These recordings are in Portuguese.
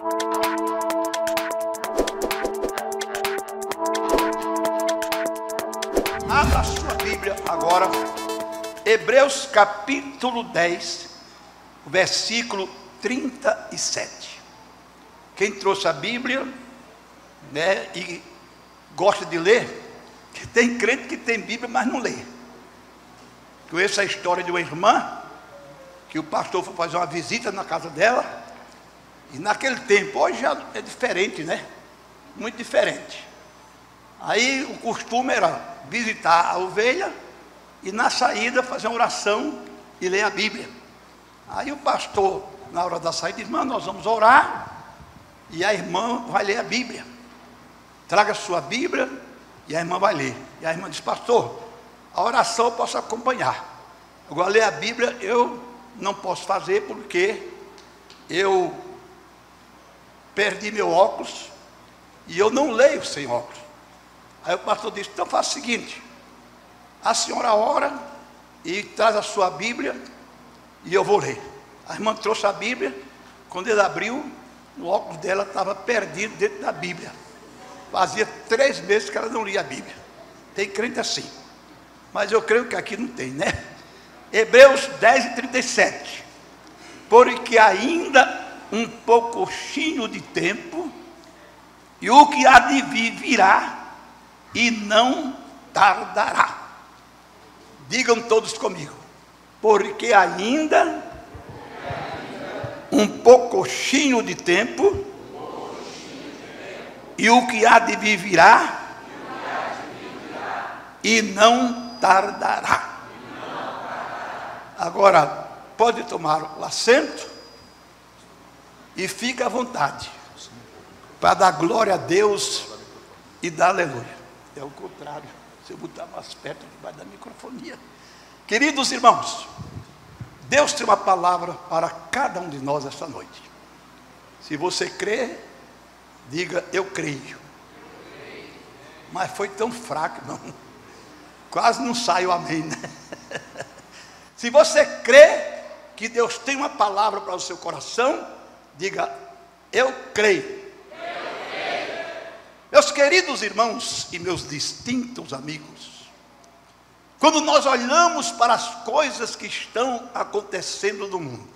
Abra a sua Bíblia agora, Hebreus capítulo 10, versículo 37. Quem trouxe a Bíblia, né, e gosta de ler, que tem crente que tem Bíblia, mas não lê. Conheço a história de uma irmã, que o pastor foi fazer uma visita na casa dela, e naquele tempo, hoje já é diferente, né? Muito diferente. Aí o costume era visitar a ovelha e na saída fazer uma oração e ler a Bíblia. Aí o pastor, na hora da saída, disse: irmã, nós vamos orar e a irmã vai ler a Bíblia. Traga a sua Bíblia e a irmã vai ler. E a irmã disse: pastor, a oração eu posso acompanhar, agora ler a Bíblia eu não posso fazer porque eu perdi meu óculos e eu não leio sem óculos. Aí o pastor disse: então faça o seguinte, a senhora ora e traz a sua Bíblia e eu vou ler. A irmã trouxe a Bíblia. Quando ele abriu, o óculos dela estava perdido dentro da Bíblia. Fazia 3 meses que ela não lia a Bíblia. Tem crente assim, mas eu creio que aqui não tem, né? Hebreus 10 e 37. Porque ainda um pouquinho de tempo, e o que há de vir virá, e não tardará. Digam todos comigo: porque ainda um pouquinho de tempo, e o que há de vir virá, e não tardará. Agora pode tomar o assento e fica à vontade para dar glória a Deus e dar aleluia. É o contrário, se eu botar mais perto debaixo da microfonia. Queridos irmãos, Deus tem uma palavra para cada um de nós esta noite. Se você crê, diga: eu creio. Mas foi tão fraco, não. Quase não sai o amém, né? Se você crê que Deus tem uma palavra para o seu coração, diga: eu creio. Meus queridos irmãos e meus distintos amigos, quando nós olhamos para as coisas que estão acontecendo no mundo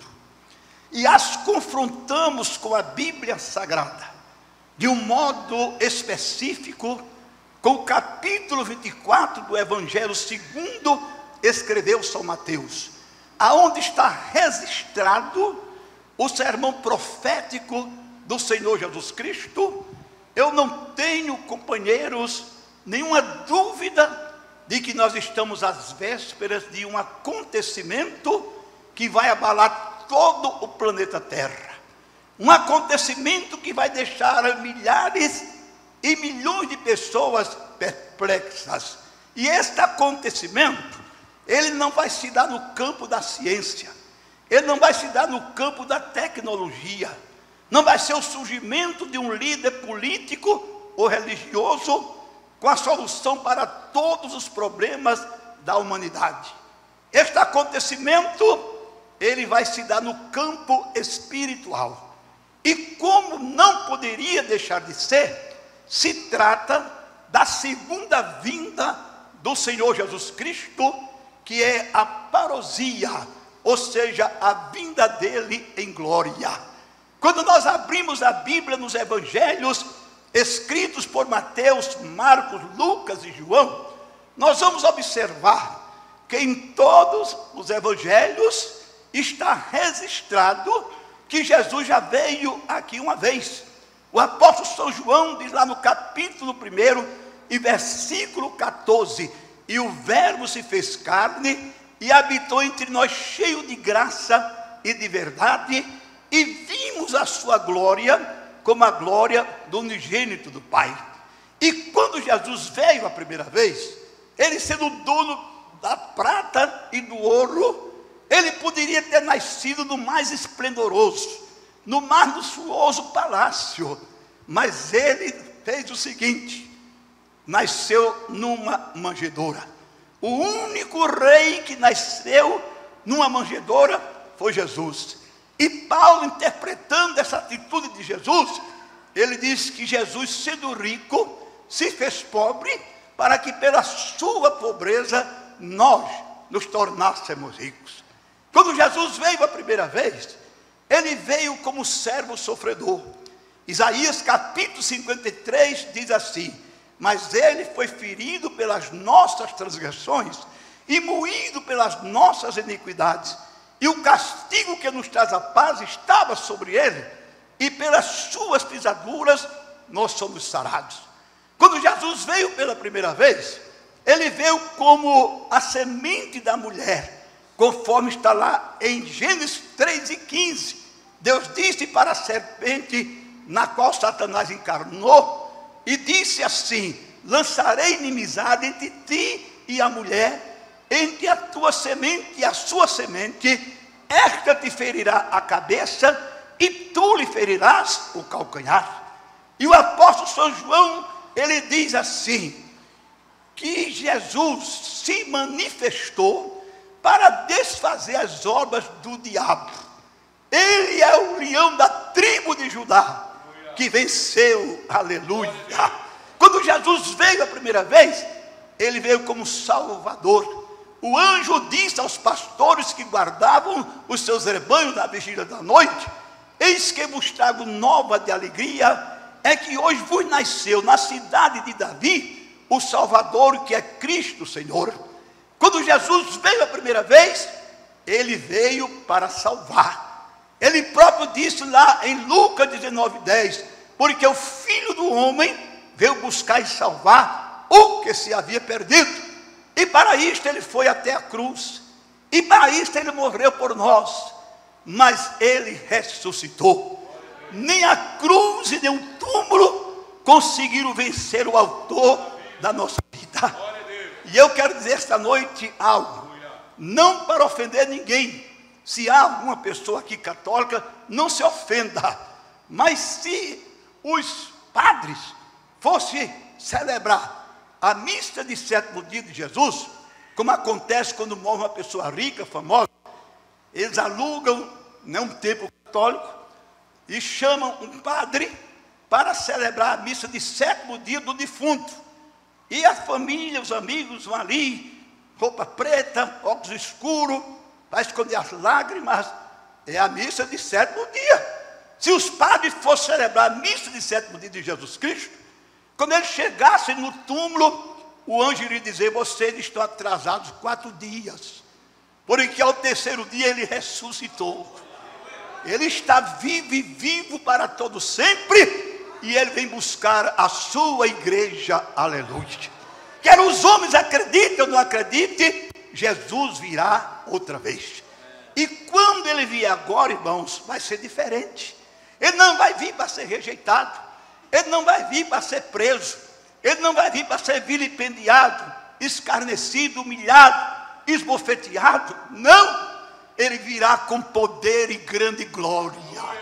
e as confrontamos com a Bíblia Sagrada, de um modo específico, com o capítulo 24 do Evangelho segundo escreveu São Mateus, aonde está registrado o sermão profético do Senhor Jesus Cristo, eu não tenho, companheiros, nenhuma dúvida de que nós estamos às vésperas de um acontecimento que vai abalar todo o planeta Terra. Um acontecimento que vai deixar milhares e milhões de pessoas perplexas. E este acontecimento, ele não vai se dar no campo da ciência, ele não vai se dar no campo da tecnologia, não vai ser o surgimento de um líder político ou religioso com a solução para todos os problemas da humanidade. Este acontecimento, ele vai se dar no campo espiritual. E como não poderia deixar de ser, se trata da segunda vinda do Senhor Jesus Cristo, que é a parousia, ou seja, a vinda dele em glória. Quando nós abrimos a Bíblia nos evangelhos escritos por Mateus, Marcos, Lucas e João, nós vamos observar que em todos os evangelhos está registrado que Jesus já veio aqui uma vez. O apóstolo São João diz lá no capítulo 1 e versículo 14: e o verbo se fez carne e habitou entre nós, cheio de graça e de verdade, e vimos a sua glória como a glória do unigênito do Pai. E quando Jesus veio a primeira vez, ele sendo dono da prata e do ouro, ele poderia ter nascido no mais esplendoroso, no mais luxuoso palácio, mas ele fez o seguinte: nasceu numa manjedoura. O único rei que nasceu numa manjedoura foi Jesus. E Paulo, interpretando essa atitude de Jesus, ele diz que Jesus, sendo rico, se fez pobre, para que pela sua pobreza nós nos tornássemos ricos. Quando Jesus veio a primeira vez, ele veio como servo sofredor. Isaías capítulo 53 diz assim: mas ele foi ferido pelas nossas transgressões e moído pelas nossas iniquidades, e o castigo que nos traz a paz estava sobre ele, e pelas suas pisaduras nós somos sarados. Quando Jesus veio pela primeira vez, ele veio como a semente da mulher, conforme está lá em Gênesis 3:15. Deus disse para a serpente, na qual Satanás encarnou, e disse assim: lançarei inimizade entre ti e a mulher, entre a tua semente e a sua semente, esta te ferirá a cabeça, e tu lhe ferirás o calcanhar. E o apóstolo São João, ele diz assim, que Jesus se manifestou para desfazer as obras do diabo. Ele é o leão da tribo de Judá, que venceu, aleluia. Quando Jesus veio a primeira vez, ele veio como Salvador. O anjo disse aos pastores que guardavam os seus rebanhos na vigília da noite: eis que vos trago nova de alegria, é que hoje vos nasceu na cidade de Davi o Salvador, que é Cristo Senhor. Quando Jesus veio a primeira vez, ele veio para salvar. Ele próprio disse lá em Lucas 19:10, porque o Filho do Homem veio buscar e salvar o que se havia perdido. E para isto ele foi até a cruz, e para isto ele morreu por nós, mas ele ressuscitou. Nem a cruz e nem o túmulo conseguiram vencer o autor da nossa vida. E eu quero dizer esta noite algo, não para ofender ninguém. Se há alguma pessoa aqui católica, não se ofenda, mas se os padres fossem celebrar a missa de sétimo dia de Jesus, como acontece quando morre uma pessoa rica, famosa, eles alugam um templo católico e chamam um padre para celebrar a missa de sétimo dia do defunto. E a família, os amigos vão ali, roupa preta, óculos escuros, para esconder as lágrimas. É a missa de sétimo dia. Se os padres fossem celebrar a missa de sétimo dia de Jesus Cristo, quando eles chegassem no túmulo, o anjo iria dizer: vocês estão atrasados 4 dias, porque ao terceiro dia ele ressuscitou. Ele está vivo e vivo para todo sempre, e ele vem buscar a sua igreja, aleluia. Quer os homens acreditem ou não acreditem, Jesus virá outra vez. E quando ele vier agora, irmãos, vai ser diferente. Ele não vai vir para ser rejeitado, ele não vai vir para ser preso, ele não vai vir para ser vilipendiado, escarnecido, humilhado, esbofeteado. Não, ele virá com poder e grande glória.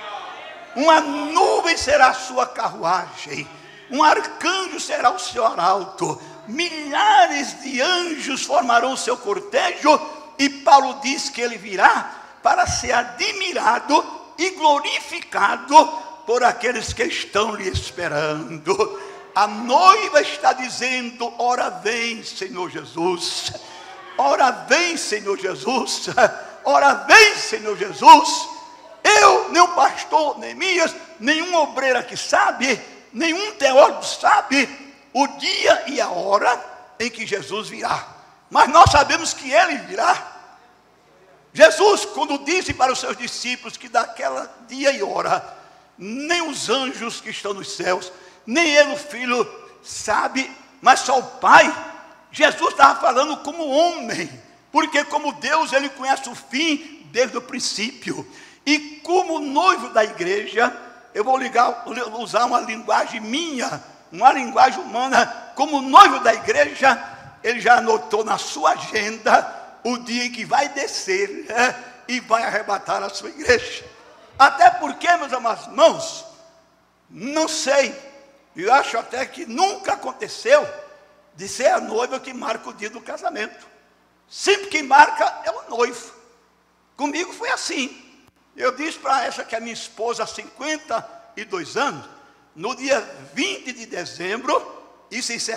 Uma nuvem será a sua carruagem, um arcanjo será o seu arauto, milhares de anjos formarão o seu cortejo. E Paulo diz que ele virá para ser admirado e glorificado por aqueles que estão lhe esperando. A noiva está dizendo: ora vem, Senhor Jesus, ora vem, Senhor Jesus, ora vem, Senhor Jesus. Eu, nem o pastor Neemias, nenhum obreiro aqui sabe, nenhum teólogo sabe o dia e a hora em que Jesus virá, mas nós sabemos que ele virá. Jesus, quando disse para os seus discípulos que daquela dia e hora nem os anjos que estão nos céus, nem ele, o Filho, sabe, mas só o Pai. Jesus estava falando como homem, porque como Deus ele conhece o fim desde o princípio. E como noivo da igreja, eu vou usar uma linguagem minha, uma linguagem humana. Como noivo da igreja, ele já anotou na sua agenda o dia em que vai descer, e vai arrebatar a sua igreja. Até porque, meus amados irmãos, não sei, eu acho até que nunca aconteceu de ser a noiva que marca o dia do casamento. Sempre que marca é o noivo. Comigo foi assim. Eu disse para essa que é minha esposa há 52 anos, no dia 20 de dezembro, isso em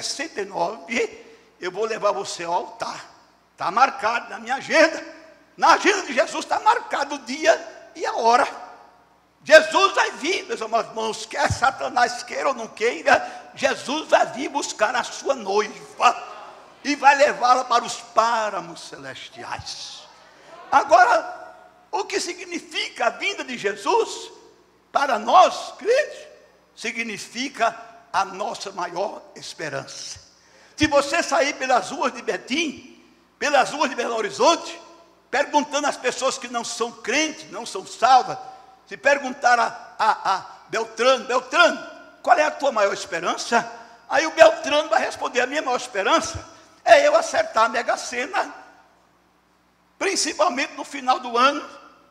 69, eu vou levar você ao altar. Está marcado na minha agenda. Na agenda de Jesus está marcado o dia e a hora. Jesus vai vir, meus amados irmãos, quer Satanás queira ou não queira, Jesus vai vir buscar a sua noiva e vai levá-la para os páramos celestiais. Agora, o que significa a vinda de Jesus para nós, crentes? Significa a nossa maior esperança. Se você sair pelas ruas de Betim, pelas ruas de Belo Horizonte, perguntando às pessoas que não são crentes, não são salvas, se perguntar a Beltrano, qual é a tua maior esperança? Aí o Beltrano vai responder, a minha maior esperança é eu acertar a Mega Sena, principalmente no final do ano,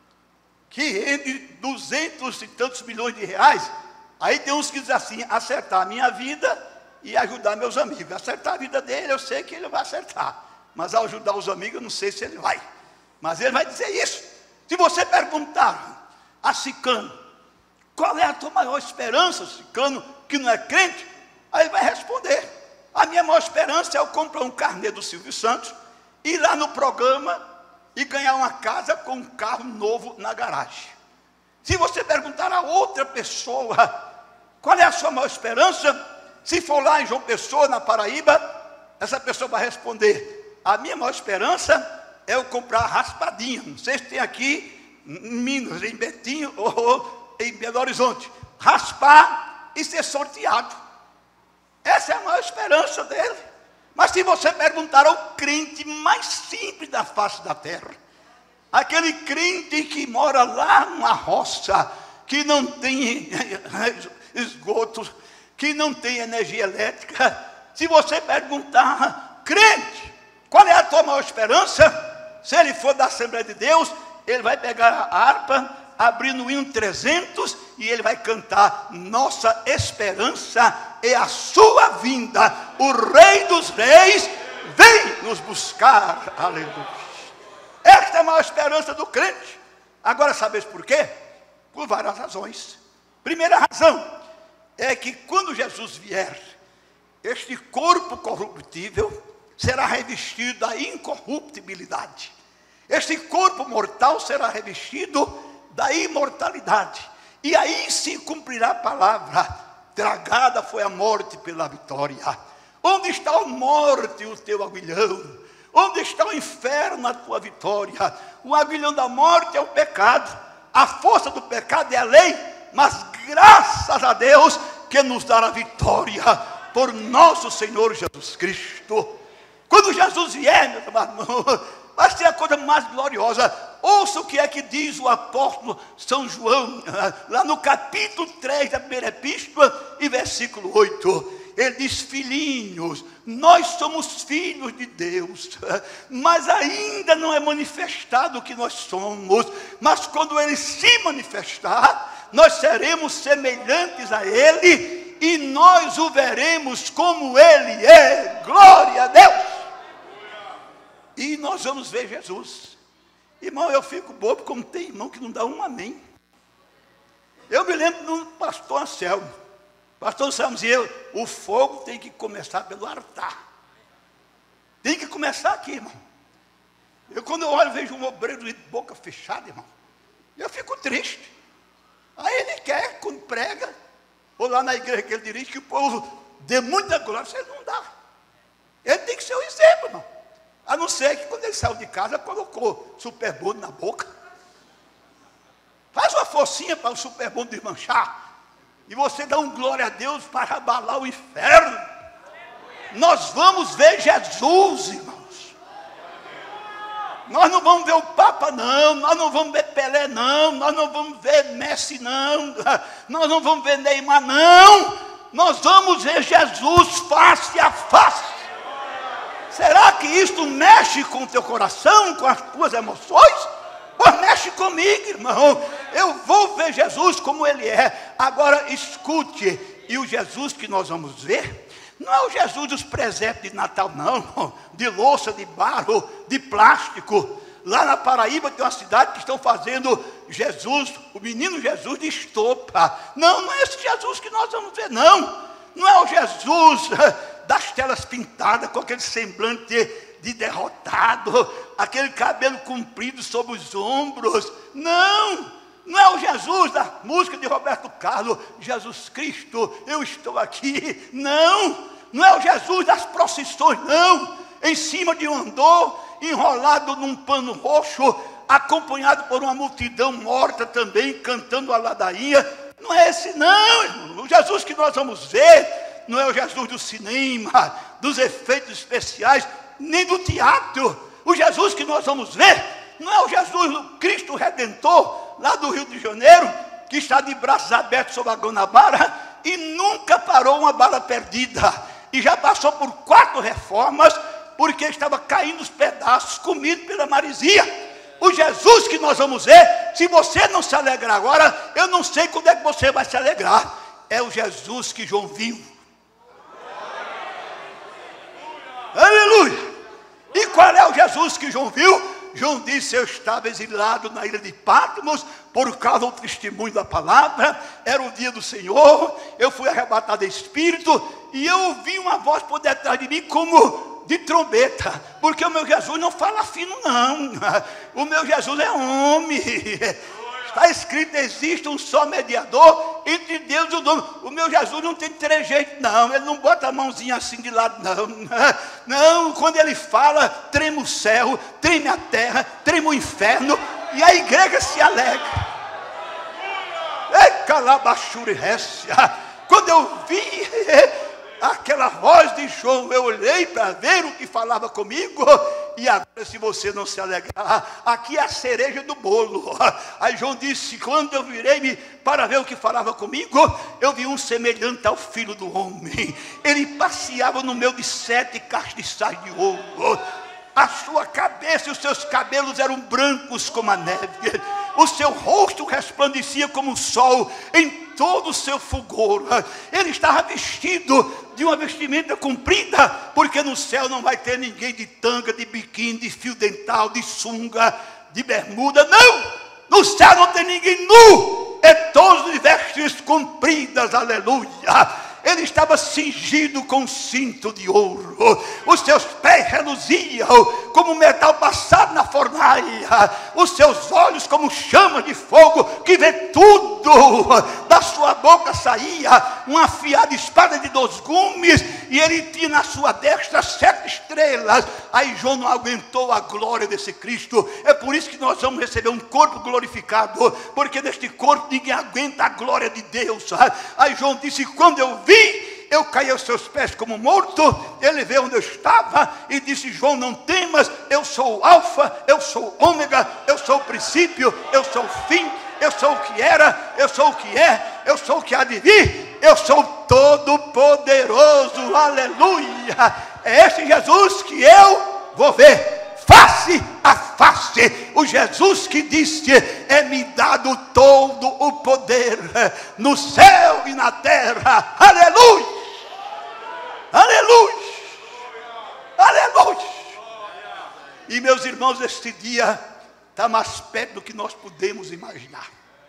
que rende 200 e tantos milhões de reais. Aí tem uns que dizem assim, acertar a minha vida e ajudar meus amigos. Acertar a vida dele, eu sei que ele vai acertar, mas ao ajudar os amigos, eu não sei se ele vai. Mas ele vai dizer isso. Se você perguntar a Cicano, qual é a tua maior esperança, Cicano, que não é crente? Aí ele vai responder, a minha maior esperança é eu comprar um carnê do Silvio Santos, ir lá no programa e ganhar uma casa com um carro novo na garagem. Se você perguntar a outra pessoa, qual é a sua maior esperança? Se for lá em João Pessoa, na Paraíba, essa pessoa vai responder, a minha maior esperança é eu comprar raspadinha. Não sei se tem aqui em Minas, em Betim ou em Belo Horizonte. Raspar e ser sorteado. Essa é a maior esperança dele. Mas se você perguntar ao crente mais simples da face da terra, aquele crente que mora lá numa roça, que não tem esgoto, que não tem energia elétrica, se você perguntar, crente, qual é a tua maior esperança? Se ele for da Assembleia de Deus, ele vai pegar a harpa, abrir no hino 300 e ele vai cantar, nossa esperança é a sua vinda, o Rei dos Reis vem nos buscar, aleluia. Esta é a maior esperança do crente. Agora, sabes por quê? Por várias razões. Primeira razão é que quando Jesus vier, este corpo corruptível será revestido da incorruptibilidade. Este corpo mortal será revestido da imortalidade. E aí se cumprirá a palavra, tragada foi a morte pela vitória. Onde está a morte, o teu aguilhão? Onde está o inferno, a tua vitória? O aguilhão da morte é o pecado. A força do pecado é a lei. Mas graças a Deus que nos dá a vitória por nosso Senhor Jesus Cristo. Quando Jesus vier, meus irmãos, vai ser a coisa mais gloriosa. Ouça o que é que diz o apóstolo São João, lá no capítulo 3 da primeira epístola, e versículo 8. Ele diz, filhinhos, nós somos filhos de Deus, mas ainda não é manifestado o que nós somos. Mas quando Ele se manifestar, nós seremos semelhantes a Ele, e nós o veremos como Ele é. Glória a Deus! E nós vamos ver Jesus. Irmão, eu fico bobo como tem irmão que não dá um amém. Eu me lembro do pastor Anselmo. Pastor Anselmo dizia, o fogo tem que começar pelo altar. Tem que começar aqui, irmão. Quando eu olho, vejo um obreiro de boca fechada, irmão, eu fico triste. Aí ele quer, quando prega, ou lá na igreja que ele dirige, que o povo dê muita glória. Isso não dá. Ele tem que ser o exemplo, irmão. A não ser que quando ele saiu de casa, colocou superbonde na boca. Faz uma forcinha para o superbonde desmanchar. E você dá um glória a Deus para abalar o inferno. Nós vamos ver Jesus, irmãos. Nós não vamos ver o Papa, não. Nós não vamos ver Pelé, não. Nós não vamos ver Messi, não. Nós não vamos ver Neymar, não. Nós vamos ver Jesus face a face. Será que isto mexe com o teu coração, com as tuas emoções? Pois mexe comigo, irmão. Eu vou ver Jesus como Ele é. Agora escute, e o Jesus que nós vamos ver, não é o Jesus dos presépio de Natal, não, de louça, de barro, de plástico. Lá na Paraíba tem uma cidade que estão fazendo Jesus, o menino Jesus de estopa. Não, não é esse Jesus que nós vamos ver, não. Não é o Jesus das telas pintadas, com aquele semblante de derrotado, aquele cabelo comprido sobre os ombros. Não, não é o Jesus da música de Roberto Carlos, Jesus Cristo, eu estou aqui. Não, não é o Jesus das procissões, não, em cima de um andor, enrolado num pano roxo, acompanhado por uma multidão morta também, cantando a ladainha. Não é esse não, irmão. O Jesus que nós vamos ver não é o Jesus do cinema, dos efeitos especiais, nem do teatro. O Jesus que nós vamos ver não é o Jesus do Cristo Redentor, lá do Rio de Janeiro, que está de braços abertos sobre a Guanabara e nunca parou uma bala perdida. E já passou por 4 reformas, porque estava caindo os pedaços, comido pela maresia. O Jesus que nós vamos ver, se você não se alegrar agora, eu não sei quando é que você vai se alegrar. É o Jesus que João viu. Aleluia! E qual é o Jesus que João viu? João disse: eu estava exilado na ilha de Patmos por causa do testemunho da palavra. Era o dia do Senhor, eu fui arrebatado de espírito, e eu ouvi uma voz por detrás de mim como de trombeta, porque o meu Jesus não fala fino, não. O meu Jesus é homem. Está escrito: existe um só mediador entre Deus e o homem. O meu Jesus não tem trejeito, não. Ele não bota a mãozinha assim de lado, não. Não, quando ele fala, treme o céu, treme a terra, treme o inferno, e a igreja se alegra. Quando eu vi aquela voz de João, eu olhei para ver o que falava comigo. E agora, se você não se alegrar, aqui é a cereja do bolo. Aí João disse: quando eu virei-me para ver o que falava comigo, eu vi um semelhante ao Filho do Homem. Ele passeava no meio de 7 castiçais de ouro. A sua cabeça e os seus cabelos eram brancos como a neve. O seu rosto resplandecia como o sol em todo o seu fulgor. Ele estava vestido de uma vestimenta comprida, porque no céu não vai ter ninguém de tanga, de biquíni, de fio dental, de sunga, de bermuda. Não! No céu não tem ninguém nu. É todos de vestes compridas. Aleluia! Ele estava cingido com um cinto de ouro. Os seus pés reluziam como metal passado na fornalha. Os seus olhos como chamas de fogo que vê tudo. Da sua boca saía uma afiada espada de 2 gumes, e ele tinha na sua destra 7 estrelas. Aí João não aguentou a glória desse Cristo. É por isso que nós vamos receber um corpo glorificado, porque neste corpo ninguém aguenta a glória de Deus. Aí João disse: quando eu vi, eu caí aos seus pés como morto. Ele veio onde eu estava e disse: João, não temas, eu sou o alfa, eu sou o ômega, eu sou o princípio, eu sou o fim, eu sou o que era, eu sou o que é, eu sou o que há de vir, eu sou todo poderoso. Aleluia! É esse Jesus que eu vou ver face a face. O Jesus que disse: é-me dado todo o poder no céu e na terra. Aleluia! Aleluia! Aleluia! E meus irmãos, este dia está mais perto do que nós podemos imaginar.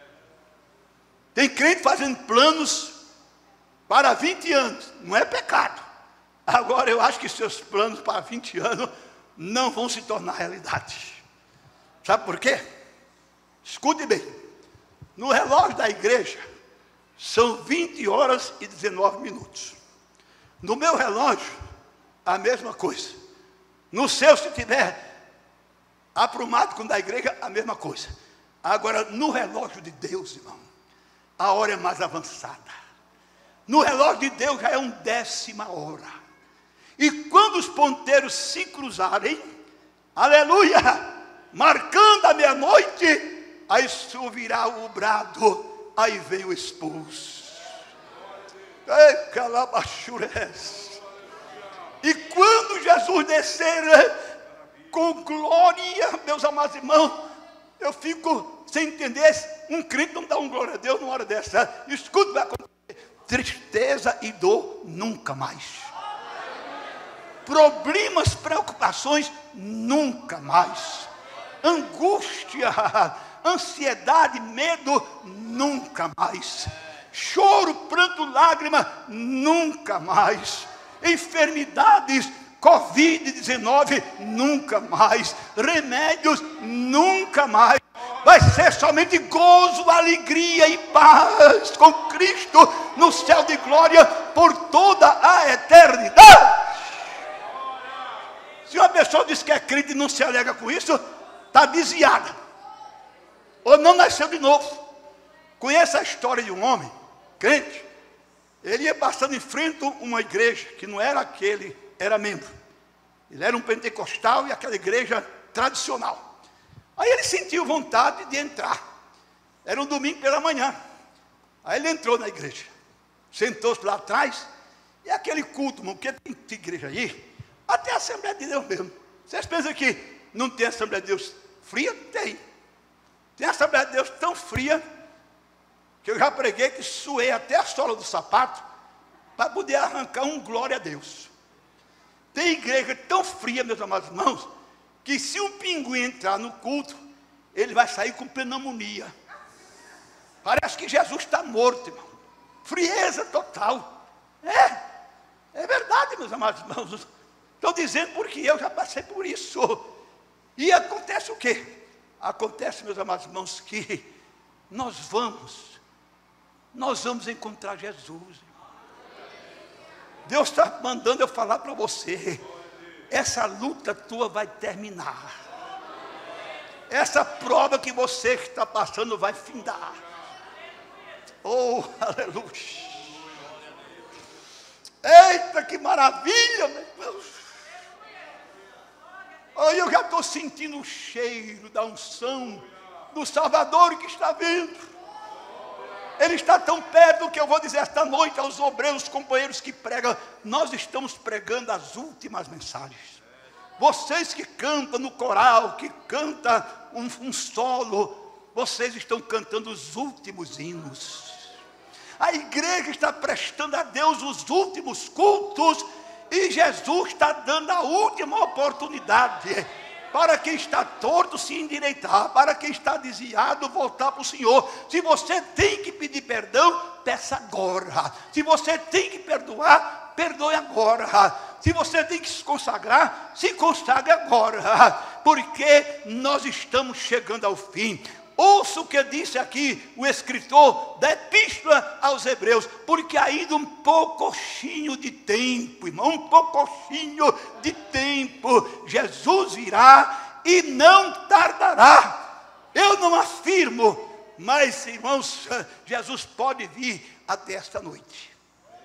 Tem crente fazendo planos para 20 anos. Não é pecado. Agora eu acho que seus planos para 20 anos não vão se tornar realidade. Sabe por quê? Escute bem. No relógio da igreja são 20 horas e 19 minutos. No meu relógio, a mesma coisa. No seu, se tiver aprumado com o da igreja, a mesma coisa. Agora, no relógio de Deus, irmão, a hora é mais avançada. No relógio de Deus já é 1/10 hora. E quando os ponteiros se cruzarem, aleluia, marcando a meia-noite, aí subirá o brado, aí vem o expulso. Ei, calabachures. E quando Jesus descer com glória, meus amados irmãos, eu fico sem entender. Um crente não dá um glória a Deus numa hora dessa. Escuta, vai acontecer. Tristeza e dor nunca mais. Problemas, preocupações nunca mais. Angústia, ansiedade, medo, nunca mais. Choro, pranto, lágrima, nunca mais. Enfermidades, Covid-19, nunca mais. Remédios, nunca mais. Vai ser somente gozo, alegria e paz com Cristo no céu de glória por toda a eternidade. Se uma pessoa diz que é crente e não se alega com isso, está desviada, ou não nasceu de novo. Conheça a história de um homem crente. Ele ia passando em frente a uma igreja que não era aquele, era membro. Ele era um pentecostal e aquela igreja tradicional. Aí ele sentiu vontade de entrar. Era um domingo pela manhã. Aí ele entrou na igreja, sentou-se lá atrás. E aquele culto, irmão, porque tem igreja aí, até a Assembleia de Deus mesmo. Vocês pensam que não tem Assembleia de Deus fria? Tem. Tem Assembleia de Deus tão fria que eu já preguei que suei até a sola do sapato para poder arrancar um glória a Deus. Tem igreja tão fria, meus amados irmãos, que se um pinguim entrar no culto, ele vai sair com pneumonia. Parece que Jesus está morto, irmão. Frieza total. É verdade, meus amados irmãos. Estou dizendo porque eu já passei por isso. E acontece o quê? Acontece, meus amados irmãos, que nós vamos encontrar Jesus. Deus está mandando eu falar para você. Essa luta tua vai terminar. Essa prova que você está passando vai findar. Oh, aleluia. Eita, que maravilha, meu Deus. Oh, eu já estou sentindo o cheiro da unção do Salvador que está vindo. Ele está tão perto que eu vou dizer esta noite aos obreiros, companheiros que pregam, nós estamos pregando as últimas mensagens. Vocês que cantam no coral, que cantam um solo, vocês estão cantando os últimos hinos. A igreja está prestando a Deus os últimos cultos e Jesus está dando a última oportunidade para quem está torto se endireitar, para quem está desviado voltar para o Senhor. Se você tem que pedir perdão, peça agora. Se você tem que perdoar, perdoe agora. Se você tem que se consagre agora, porque nós estamos chegando ao fim. Ouça o que disse aqui o escritor da epístola aos Hebreus, porque ainda um pouquinho de tempo, irmão, um pouquinho de tempo, Jesus virá e não tardará. Eu não afirmo, mas, irmãos, Jesus pode vir até esta noite.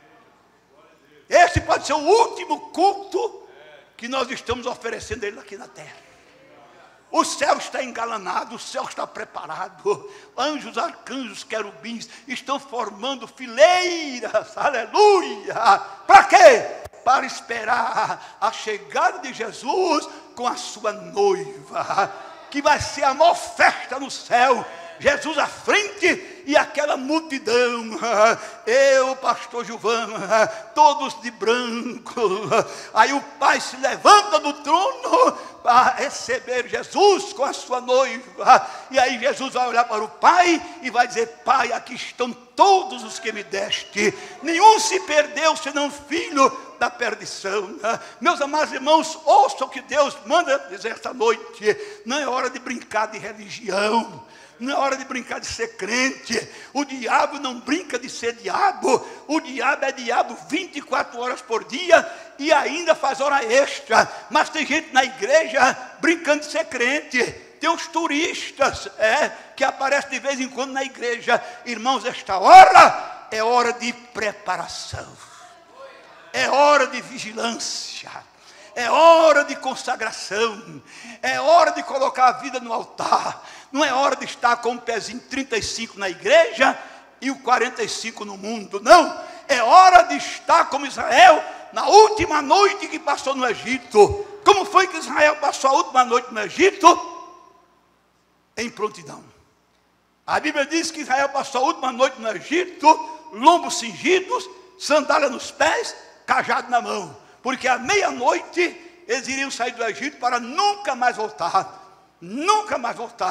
Esse pode ser o último culto que nós estamos oferecendo a Ele aqui na terra. O céu está engalanado, o céu está preparado. Anjos, arcanjos, querubins estão formando fileiras, aleluia. Para quê? Para esperar a chegada de Jesus com a sua noiva, que vai ser a maior festa no céu. Jesus à frente e aquela multidão, eu, pastor Gilvan, todos de branco. Aí o Pai se levanta do trono para receber Jesus com a sua noiva. E aí Jesus vai olhar para o Pai e vai dizer: Pai, aqui estão todos os que me deste, nenhum se perdeu senão filho da perdição. Meus amados irmãos, ouçam o que Deus manda dizer esta noite. Não é hora de brincar de religião, não é hora de brincar de ser crente. O diabo não brinca de ser diabo. O diabo é diabo 24 horas por dia e ainda faz hora extra. Mas tem gente na igreja brincando de ser crente. Tem uns turistas que aparecem de vez em quando na igreja. Irmãos, esta hora é hora de preparação, é hora de vigilância, é hora de consagração, é hora de colocar a vida no altar. Não é hora de estar com o pezinho 35 na igreja e o 45 no mundo, não. É hora de estar como Israel na última noite que passou no Egito. Como foi que Israel passou a última noite no Egito? Em prontidão. A Bíblia diz que Israel passou a última noite no Egito, lombos cingidos, sandália nos pés, cajado na mão. Porque à meia-noite eles iriam sair do Egito para nunca mais voltar. Nunca mais voltar.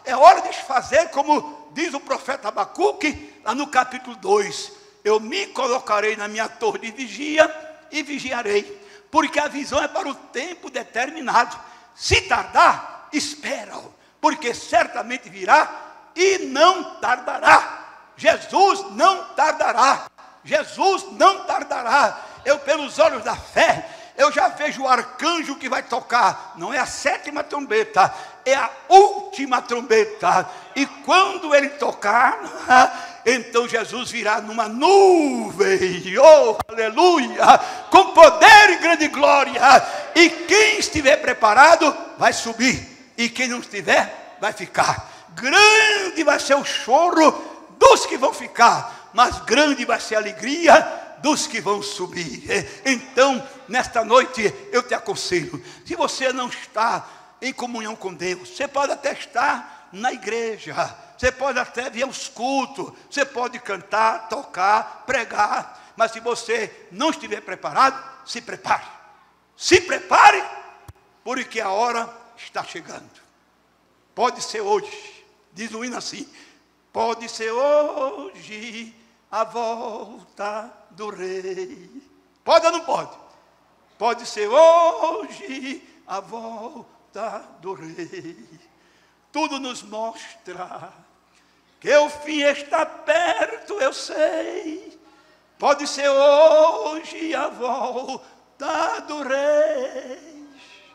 É hora de fazer como diz o profeta Abacuque, lá no capítulo 2. Eu me colocarei na minha torre de vigia e vigiarei, porque a visão é para o tempo determinado. Se tardar, espera-o, porque certamente virá e não tardará. Jesus não tardará. Jesus não tardará. Eu, pelos olhos da fé, eu já vejo o arcanjo que vai tocar. Não é a 7ª trombeta, é a última trombeta. E quando ele tocar, então Jesus virá numa nuvem, oh, aleluia, com poder e grande glória. E quem estiver preparado vai subir, e quem não estiver vai ficar. Grande vai ser o choro dos que vão ficar, mas grande vai ser a alegria dos que vão subir. Então, nesta noite, eu te aconselho, se você não está em comunhão com Deus, você pode até estar na igreja, você pode até vir aos cultos, você pode cantar, tocar, pregar, mas se você não estiver preparado, se prepare. Se prepare, porque a hora está chegando. Pode ser hoje, diz o hino assim, pode ser hoje a volta do rei. Pode ou não pode? Pode ser hoje a volta do rei. Tudo nos mostra que o fim está perto, eu sei. Pode ser hoje a volta do rei.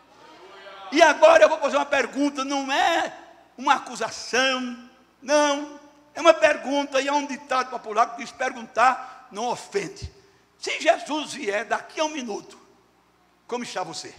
E agora eu vou fazer uma pergunta, não é uma acusação, não. É uma pergunta, e há um ditado popular que diz: perguntar não ofende. Se Jesus vier daqui a um minuto, como está você?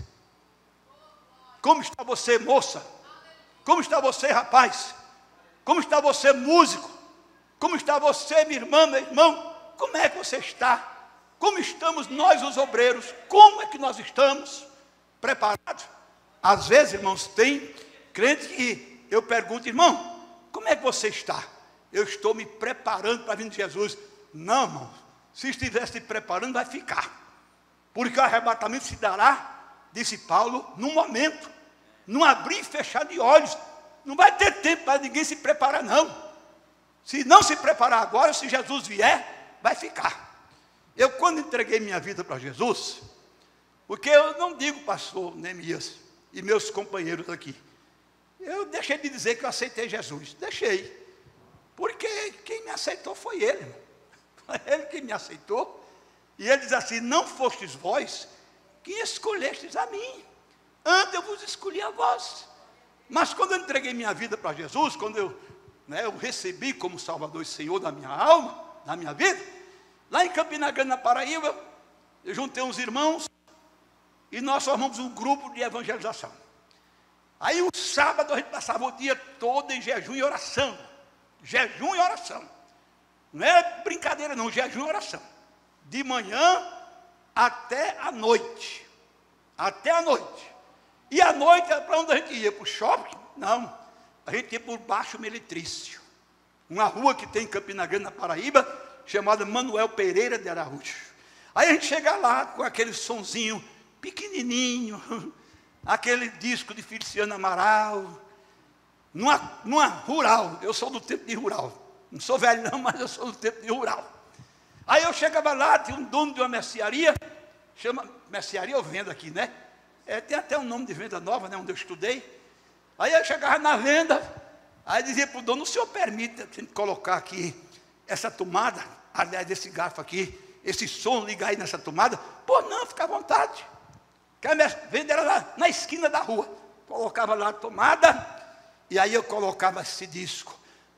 Como está você, moça? Como está você, rapaz? Como está você, músico? Como está você, minha irmã, meu irmão? Como é que você está? Como estamos nós, os obreiros? Como é que nós estamos preparados? Às vezes, irmãos, tem crente que eu pergunto: irmão, como é que você está? Eu estou me preparando para vir de Jesus. Não, irmão, se estivesse se preparando, vai ficar. Porque o arrebatamento se dará, disse Paulo, num momento, num abrir e fechar de olhos. Não vai ter tempo para ninguém se preparar, não. Se não se preparar agora, se Jesus vier, vai ficar. Eu, quando entreguei minha vida para Jesus, porque eu não digo, pastor Neemias e meus companheiros aqui, eu deixei de dizer que eu aceitei Jesus. Deixei. Porque quem me aceitou foi ele, irmão. Foi ele que me aceitou. E ele diz assim: não fostes vós que escolhestes a mim, antes eu vos escolhi a vós. Mas quando eu entreguei minha vida para Jesus, quando eu recebi como Salvador e Senhor da minha alma, da minha vida, lá em Campina Grande, na Paraíba, eu juntei uns irmãos e nós formamos um grupo de evangelização. Aí o sábado a gente passava o dia todo em jejum e oração. Jejum e oração. Não é brincadeira não, jejum e oração. De manhã até a noite. Até a noite. E à noite, para onde a gente ia? Para o shopping? Não. A gente ia por Baixo Meretrício. Uma rua que tem em Campina Grande, na Paraíba, chamada Manuel Pereira de Araújo. Aí a gente chega lá com aquele sonzinho pequenininho, aquele disco de Feliciano Amaral, numa rural. Eu sou do tempo de rural. Não sou velho não, mas eu sou do tempo de rural. Aí eu chegava lá, tinha um dono de uma mercearia, chama mercearia ou venda aqui, né? Tem até um nome de venda nova, né, onde eu estudei. Aí eu chegava na venda, aí dizia para o dono: o senhor permite a gente colocar aqui essa tomada, aliás, esse garfo aqui, esse som, ligar aí nessa tomada? Pô, não, fica à vontade. Que a venda era lá na esquina da rua. Colocava lá a tomada, e aí eu colocava esse disco.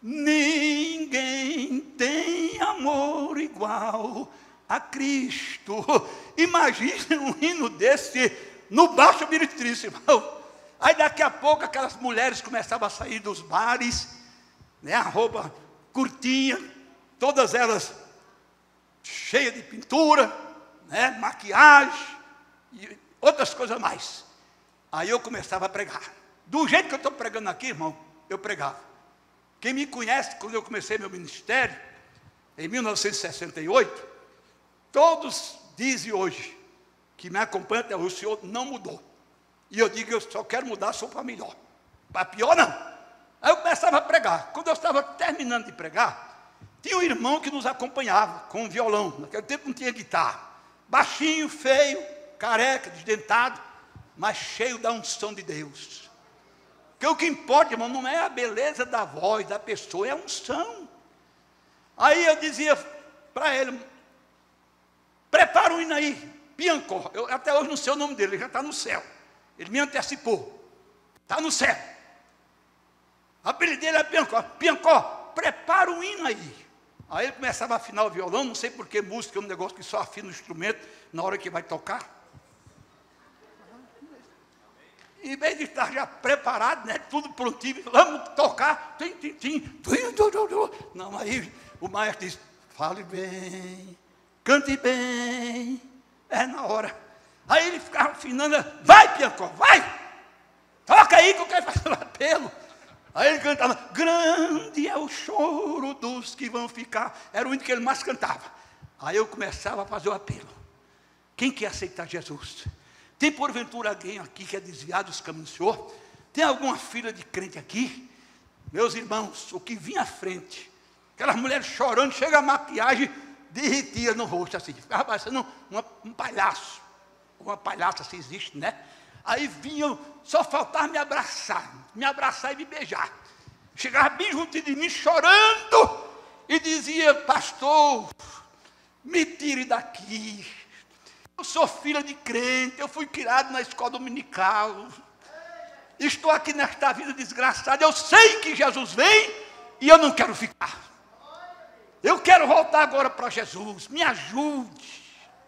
Ninguém tem amor igual a Cristo. Imagine um hino desse no Baixo Meretrício, irmão. Aí daqui a pouco aquelas mulheres começavam a sair dos bares, né, a roupa curtinha, todas elas cheias de pintura, né, maquiagem e outras coisas mais. Aí eu começava a pregar. Do jeito que eu estou pregando aqui, irmão, eu pregava. Quem me conhece, quando eu comecei meu ministério, em 1968, todos dizem hoje, que me acompanham até hoje, o senhor não mudou. E eu digo: eu só quero mudar só para melhor. Para pior não. Aí eu começava a pregar. Quando eu estava terminando de pregar, tinha um irmão que nos acompanhava com um violão. Naquele tempo não tinha guitarra. Baixinho, feio, careca, desdentado, mas cheio da unção de Deus. Porque o que importa, irmão, não é a beleza da voz da pessoa, é a unção. Aí eu dizia para ele: prepara um hino aí, Piancó. Eu até hoje não sei o nome dele, ele já está no céu. Ele me antecipou. Está no céu. O apelido dele é Piancó. Piancó, prepara um hino aí. Aí ele começava a afinar o violão, não sei porque música é um negócio que só afina o instrumento na hora que vai tocar. E em vez de estar já preparado, né, tudo prontinho, vamos tocar. Não, aí o maestro disse: fale bem, cante bem. É na hora. Aí ele ficava afinando: vai, Piancó, vai, toca aí que eu quero fazer o apelo. Aí ele cantava: grande é o choro dos que vão ficar. Era o hino que ele mais cantava. Aí eu começava a fazer o apelo: quem quer aceitar Jesus? Tem porventura alguém aqui que é desviado dos caminhos do Senhor? Tem alguma filha de crente aqui? Meus irmãos, o que vinha à frente, aquelas mulheres chorando, chega a maquiagem, derretia no rosto assim, ficava parecendo um palhaço. Uma palhaça se existe, né? Aí vinham, só faltava me abraçar e me beijar. Chegava bem junto de mim, chorando, e dizia: pastor, me tire daqui. Eu sou filha de crente, eu fui criado na escola dominical. Estou aqui nesta vida desgraçada. Eu sei que Jesus vem e eu não quero ficar. Eu quero voltar agora para Jesus. Me ajude.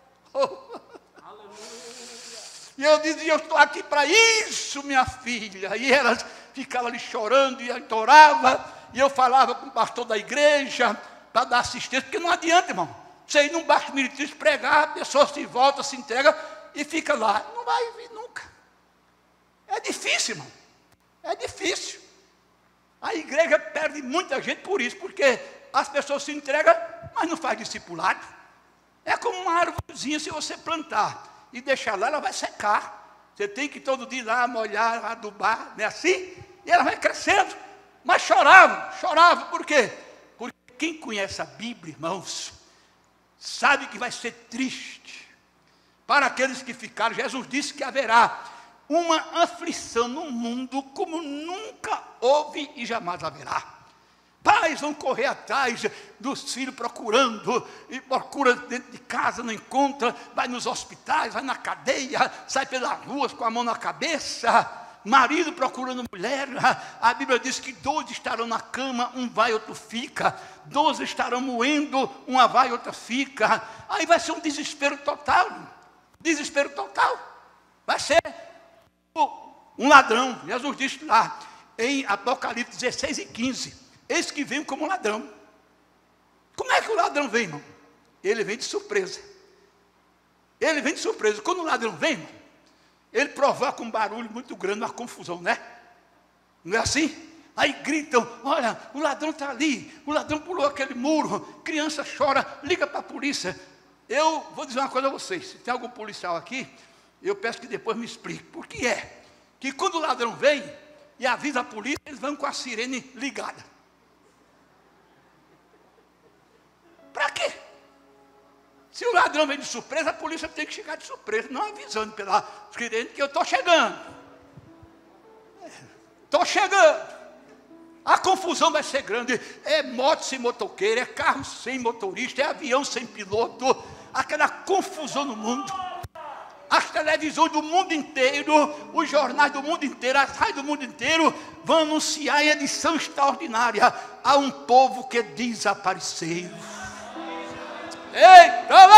E eu dizia: eu estou aqui para isso, minha filha. E elas ficavam ali chorando e adoravam. E eu falava com o pastor da igreja para dar assistência. Porque não adianta, irmão, você ir num baixo militar pregar, a pessoa se volta, se entrega e fica lá. Não vai vir nunca. É difícil, irmão. É difícil. A igreja perde muita gente por isso, porque as pessoas se entregam, mas não faz discipulado. É como uma árvorezinha, se você plantar e deixar lá, ela vai secar. Você tem que todo dia ir lá molhar, adubar, não é assim? E ela vai crescendo. Mas chorava, por quê? Porque quem conhece a Bíblia, irmãos, sabe que vai ser triste para aqueles que ficaram. Jesus disse que haverá uma aflição no mundo como nunca houve e jamais haverá. Pais vão correr atrás dos filhos procurando, e procura dentro de casa, não encontra, vai nos hospitais, vai na cadeia, sai pelas ruas com a mão na cabeça. Marido procurando mulher. A Bíblia diz que 2 estarão na cama, um vai, outro fica. 12 estarão moendo, uma vai, outra fica. Aí vai ser um desespero total. Desespero total. Vai ser um ladrão. Jesus disse lá em Apocalipse 16 e 15: eis que vem como ladrão. Como é que o ladrão vem, irmão? Ele vem de surpresa. Ele vem de surpresa. Quando o ladrão vem, irmão, ele provoca um barulho muito grande, uma confusão, né? Não é assim? Aí gritam: olha, o ladrão está ali, o ladrão pulou aquele muro, criança chora, liga para a polícia. Eu vou dizer uma coisa a vocês: se tem algum policial aqui, eu peço que depois me explique. Por que é que quando o ladrão vem e avisa a polícia, eles vão com a sirene ligada? Para quê? Se o ladrão vem de surpresa, a polícia tem que chegar de surpresa, não avisando pela sirene que eu estou chegando. Estou chegando. A confusão vai ser grande. É moto sem motoqueiro, é carro sem motorista, é avião sem piloto. Aquela confusão no mundo. As televisões do mundo inteiro, os jornais do mundo inteiro, as rádios do mundo inteiro vão anunciar em edição extraordinária: há um povo que desapareceu. Eita,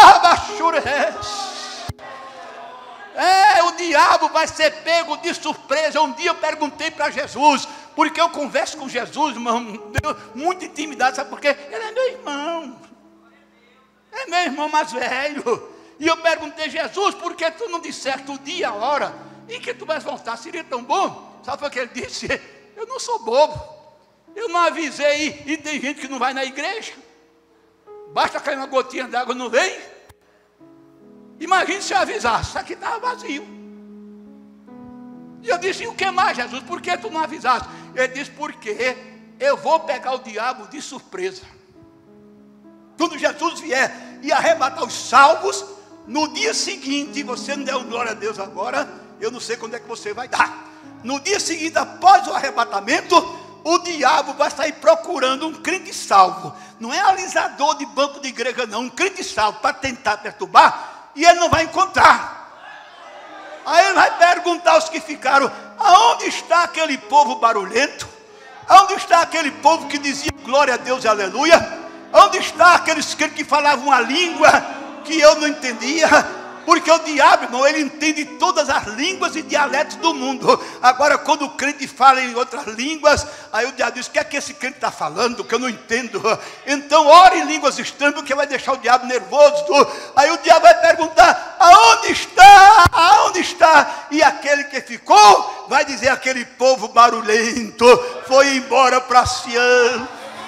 o diabo vai ser pego de surpresa. Um dia eu perguntei para Jesus, porque eu converso com Jesus, irmão, muita intimidade, sabe por quê? Ele é meu irmão. É meu irmão mais velho. E eu perguntei: Jesus, por que tu não disseste o dia, a hora em que tu vais voltar? Seria tão bom. Sabe o que ele disse? Eu não sou bobo. Eu não avisei, e tem gente que não vai na igreja. Basta cair uma gotinha d'água, não vem? Imagine se eu avisasse, isso aqui estava vazio. E eu disse: e o que mais, Jesus? Por que tu não avisaste? Ele diz, porque eu vou pegar o diabo de surpresa. Quando Jesus vier e arrebatar os salvos, no dia seguinte, você não der um glória a Deus agora, eu não sei quando é que você vai dar. No dia seguinte, após o arrebatamento, o diabo vai sair procurando um crente salvo. Não é alisador de banco de igreja não, um crente salvo para tentar perturbar, e ele não vai encontrar. Aí ele vai perguntar aos que ficaram, aonde está aquele povo barulhento? Aonde está aquele povo que dizia glória a Deus e aleluia? Onde está aqueles que falavam uma língua que eu não entendia? Porque o diabo, irmão, ele entende todas as línguas e dialetos do mundo. Agora, quando o crente fala em outras línguas, aí o diabo diz, o que é que esse crente está falando, que eu não entendo? Então, ore em línguas estranhas, porque vai deixar o diabo nervoso. Aí o diabo vai perguntar, aonde está? Aonde está? E aquele que ficou, vai dizer, aquele povo barulhento, foi embora para Sião.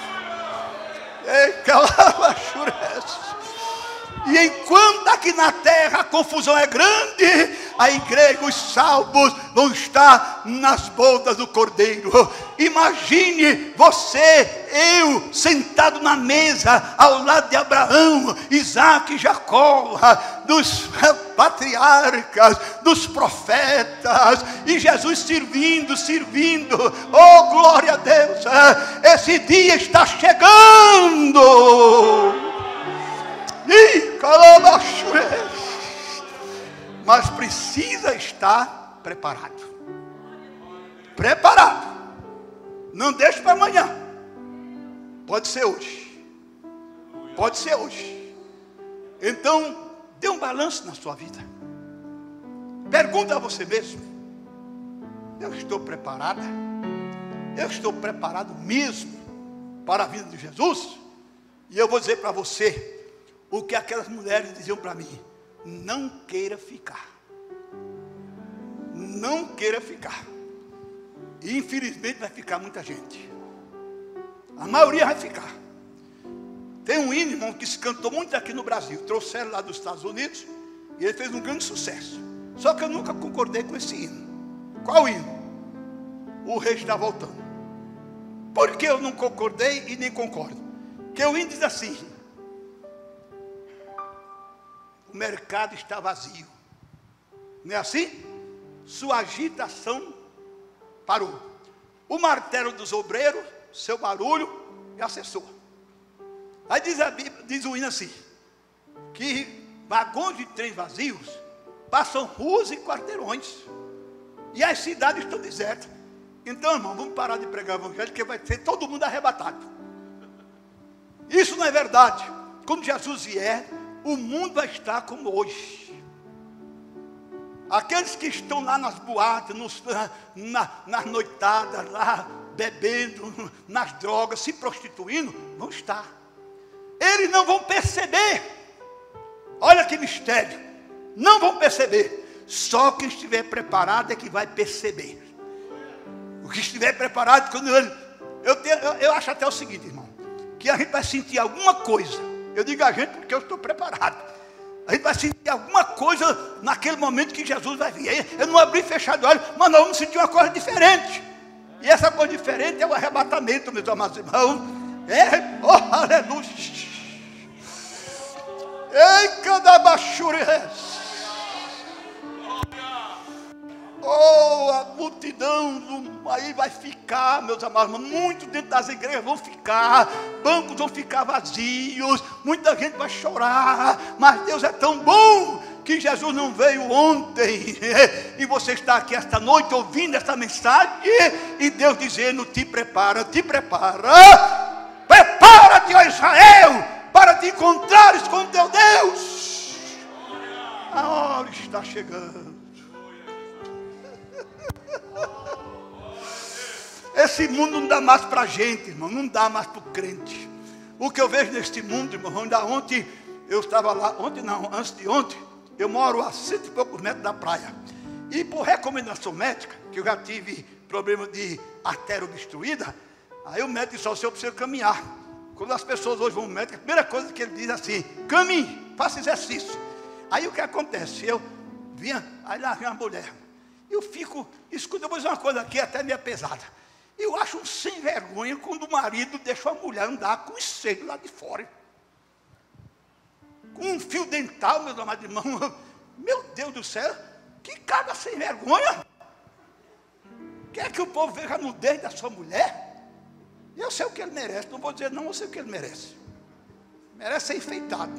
E enquanto aqui na terra a confusão é grande, a igreja, os salvos vão estar nas bodas do Cordeiro. Imagine você, eu, sentado na mesa, ao lado de Abraão, Isaac e Jacó, dos patriarcas, dos profetas, e Jesus servindo, oh glória a Deus, esse dia está chegando. Mas precisa estar preparado. Preparado. Não deixe para amanhã. Pode ser hoje. Pode ser hoje. Então, dê um balanço na sua vida. Pergunta a você mesmo. Eu estou preparada? Eu estou preparado mesmo para a vida de Jesus? E eu vou dizer para você o que aquelas mulheres diziam para mim: não queira ficar. Não queira ficar. E infelizmente vai ficar muita gente. A maioria vai ficar. Tem um hino, irmão, que se cantou muito aqui no Brasil. Trouxeram lá dos Estados Unidos e ele fez um grande sucesso. Só que eu nunca concordei com esse hino. Qual hino? O Rei está voltando. Por que eu não concordei e nem concordo? Porque o hino diz assim: o mercado está vazio. Não é assim? Sua agitação parou. O martelo dos obreiros, seu barulho, já cessou. Aí diz a Bíblia, diz o hino assim, que vagões de trens vazios passam ruas e quarteirões, e as cidades estão desertas. Então, irmão, vamos parar de pregar o evangelho, que vai ser todo mundo arrebatado. Isso não é verdade. Quando Jesus vier, o mundo vai estar como hoje. Aqueles que estão lá nas boates, nas noitadas, lá bebendo, nas drogas, se prostituindo, vão estar. Eles não vão perceber. Olha que mistério. Não vão perceber. Só quem estiver preparado é que vai perceber. O que estiver preparado, quando eu acho até o seguinte, irmão, que a gente vai sentir alguma coisa. Eu digo a gente porque eu estou preparado. A gente vai sentir alguma coisa naquele momento que Jesus vai vir. Eu não abri fechado o olho, mas nós vamos sentir uma coisa diferente. E essa coisa diferente é o arrebatamento, meus amados irmãos. Oh, aleluia. Ei, cada baixurez. Oh, a multidão aí vai ficar, meus amados, muito dentro das igrejas vão ficar, bancos vão ficar vazios, muita gente vai chorar, mas Deus é tão bom que Jesus não veio ontem, e você está aqui esta noite ouvindo esta mensagem, e Deus dizendo: te prepara, prepara-te, ó Israel, para te encontrares com teu Deus. A hora está chegando. Esse mundo não dá mais para a gente, irmão, não dá mais para o crente. O que eu vejo neste mundo, irmão, ainda ontem, eu estava lá, antes de ontem, eu moro a 100 e poucos metros da praia. E por recomendação médica, que eu já tive problema de artéria obstruída, aí o médico disse: o senhor precisa caminhar. Quando as pessoas hoje vão ao médico, a primeira coisa que ele diz é assim: caminhe, faça exercício. Aí o que acontece? Eu vinha, aí lá vem uma mulher. Eu fico, escuta, eu vou dizer uma coisa aqui, até meio pesada. Eu acho um sem vergonha quando o marido deixa a mulher andar com os seios lá de fora. Com um fio dental, meus amados irmãos. Meu Deus do céu, que cara sem vergonha. Quer que o povo veja a nudez da sua mulher? Eu sei o que ele merece, não vou dizer não, eu sei o que ele merece. Merece ser enfeitado.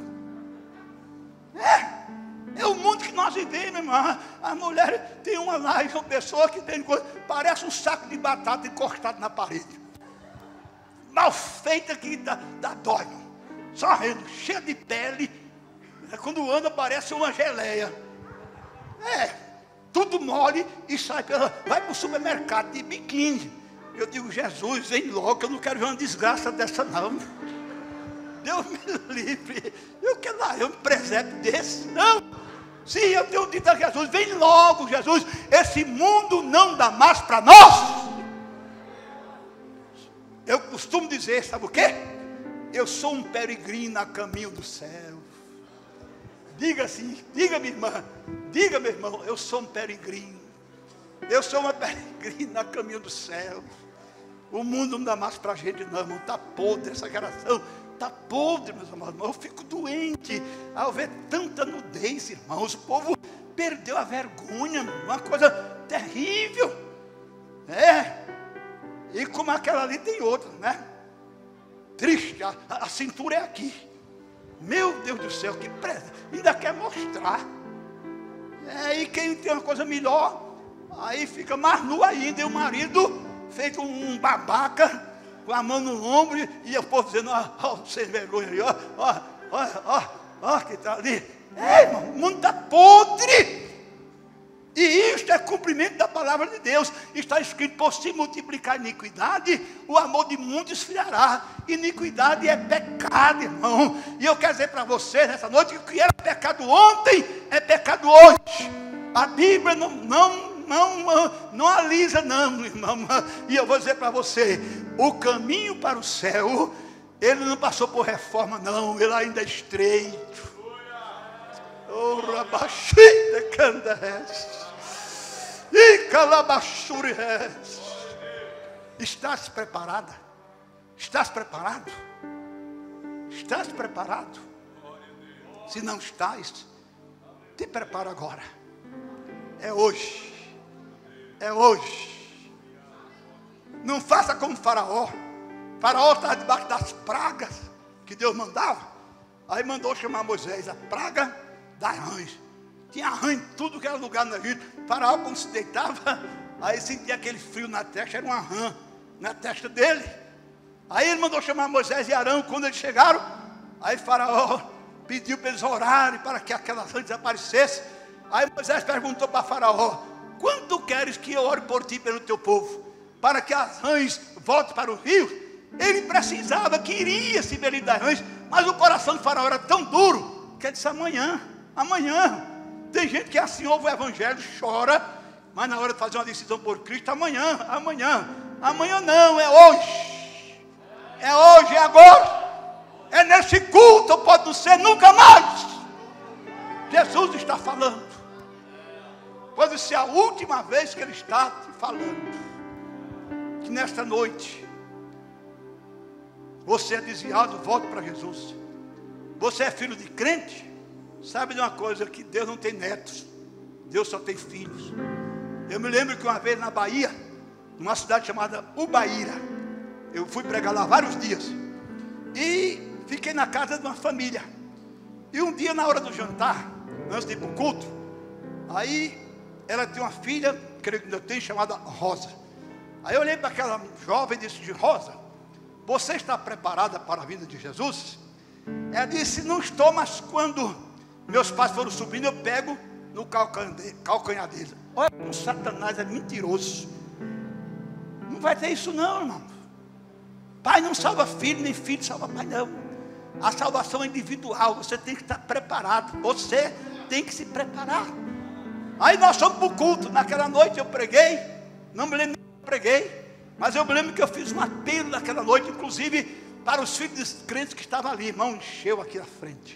É o mundo que nós vivemos, irmã. As mulheres, tem uma lá, uma pessoa que tem coisa, parece um saco de batata encostado na parede. Mal feita que dá dó, irmão. Só rendo, cheia de pele. Quando anda parece uma geleia. Tudo mole e sai vai para o supermercado de biquíni. Eu digo, Jesus, vem logo, que eu não quero ver uma desgraça dessa não. Deus me livre. Eu quero lá, um presépio desse. Não. Sim, eu tenho dito a Jesus, vem logo, Jesus. Esse mundo não dá mais para nós. Eu costumo dizer, sabe o quê? Eu sou um peregrino a caminho do céu. Diga assim, diga minha irmã, diga meu irmão, eu sou um peregrino. Eu sou uma peregrina a caminho do céu. O mundo não dá mais para a gente não, irmão. Está podre essa geração. Está podre, meus amados. Eu fico doente ao ver tanta nudez, irmãos. O povo perdeu a vergonha, uma coisa terrível. E como aquela ali tem outra, né? Triste, a cintura é aqui. Meu Deus do céu, que presa. Ainda quer mostrar. E quem tem uma coisa melhor, aí fica mais nu ainda. E o marido feito um babaca, com a mão no ombro, e o povo dizendo, sem vergonha aí, ó, que está ali. Irmão, o mundo está podre. E isto é cumprimento da palavra de Deus. Está escrito, por se multiplicar a iniquidade, o amor de muitos esfriará. Iniquidade é pecado, irmão. E eu quero dizer para você nessa noite, que o que era pecado ontem, é pecado hoje. A Bíblia não alisa não, irmão. E eu vou dizer para você, o caminho para o céu, ele não passou por reforma não, ele ainda é estreito. Estás preparada? Estás preparado? Estás preparado? Se não estás, te prepara agora. É hoje. É hoje. Não faça como Faraó. Faraó estava debaixo das pragas que Deus mandava. Aí mandou chamar Moisés, a praga das rãs. Tinha rã em tudo que era lugar no Egito. Faraó, quando se deitava, aí sentia aquele frio na testa, era uma rã na testa dele. Aí ele mandou chamar Moisés e Arão. Quando eles chegaram, aí Faraó pediu para eles orarem para que aquelas rãs desaparecessem. Aí Moisés perguntou para Faraó, quanto queres que eu ore por ti pelo teu povo, para que as rãs voltem para o rio? Ele precisava, queria se livrar das rãs, mas o coração de Faraó era tão duro, que ele disse, amanhã. Tem gente que assim ouve o evangelho, chora, mas na hora de fazer uma decisão por Cristo, amanhã não, é hoje. É hoje, é agora. É nesse culto, pode não ser nunca mais. Jesus está falando. Pode ser a última vez que Ele está te falando. Que nesta noite, você é desviado, volte para Jesus. Você é filho de crente? Sabe de uma coisa, que Deus não tem netos. Deus só tem filhos. Eu me lembro que uma vez na Bahia, numa cidade chamada Ubaíra, eu fui pregar lá vários dias. E fiquei na casa de uma família. E um dia na hora do jantar, antes de ir para o culto, aí ela tem uma filha, creio que ainda tem, chamada Rosa. Aí eu olhei para aquela jovem e disse, Rosa, você está preparada para a vinda de Jesus? Ela disse, não estou, mas quando meus pais foram subindo, eu pego no calcanhar deles. Olha como Satanás é mentiroso. Não vai ter isso não, irmão. Pai não salva filho, nem filho salva pai, não. A salvação é individual, você tem que estar preparado. Você tem que se preparar. Aí nós fomos para o culto. Naquela noite eu preguei. Não me lembro que eu preguei, mas eu me lembro que eu fiz um apelo naquela noite, inclusive para os filhos dos crentes que estavam ali. Irmão, encheu aqui na frente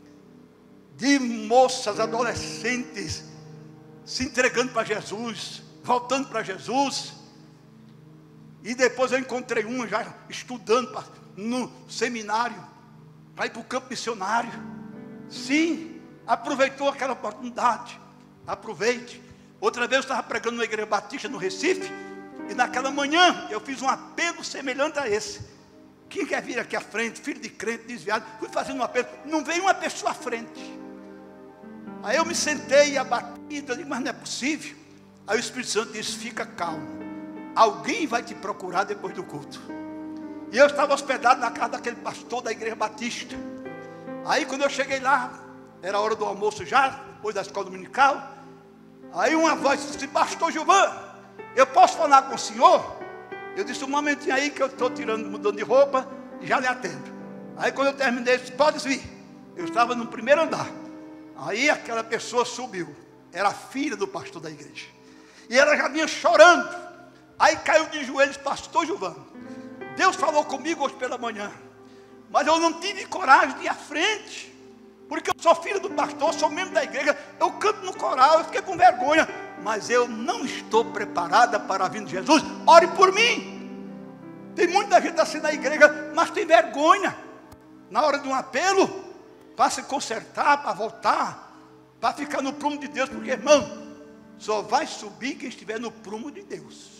de moças, adolescentes se entregando para Jesus, voltando para Jesus. E depois eu encontrei uma já estudando no seminário, para ir para o campo missionário. Sim, aproveitou aquela oportunidade. Aproveite. Outra vez eu estava pregando numa igreja batista no Recife, e naquela manhã eu fiz um apelo semelhante a esse. Quem quer vir aqui à frente, filho de crente, desviado? Fui fazendo um apelo, não veio uma pessoa à frente. Aí eu me sentei abatido, eu digo, mas não é possível. Aí o Espírito Santo disse, fica calmo, alguém vai te procurar depois do culto. E eu estava hospedado na casa daquele pastor da igreja batista. Aí quando eu cheguei lá, era a hora do almoço já, depois da escola dominical. Aí uma voz disse, pastor Gilvan, eu posso falar com o senhor? Eu disse, um momentinho aí que eu estou mudando de roupa e já lhe atendo. Aí quando eu terminei, eu disse, pode vir. Eu estava no primeiro andar. Aí aquela pessoa subiu. Era a filha do pastor da igreja. E ela já vinha chorando. Aí caiu de joelhos, pastor Gilvan, Deus falou comigo hoje pela manhã, mas eu não tive coragem de ir à frente, porque eu sou filho do pastor, sou membro da igreja, eu canto no coral, eu fiquei com vergonha, mas eu não estou preparada para a vinda de Jesus. Ore por mim. Tem muita gente assim na igreja, mas tem vergonha. Na hora de um apelo, para se consertar, para voltar, para ficar no prumo de Deus, porque, irmão, só vai subir quem estiver no prumo de Deus.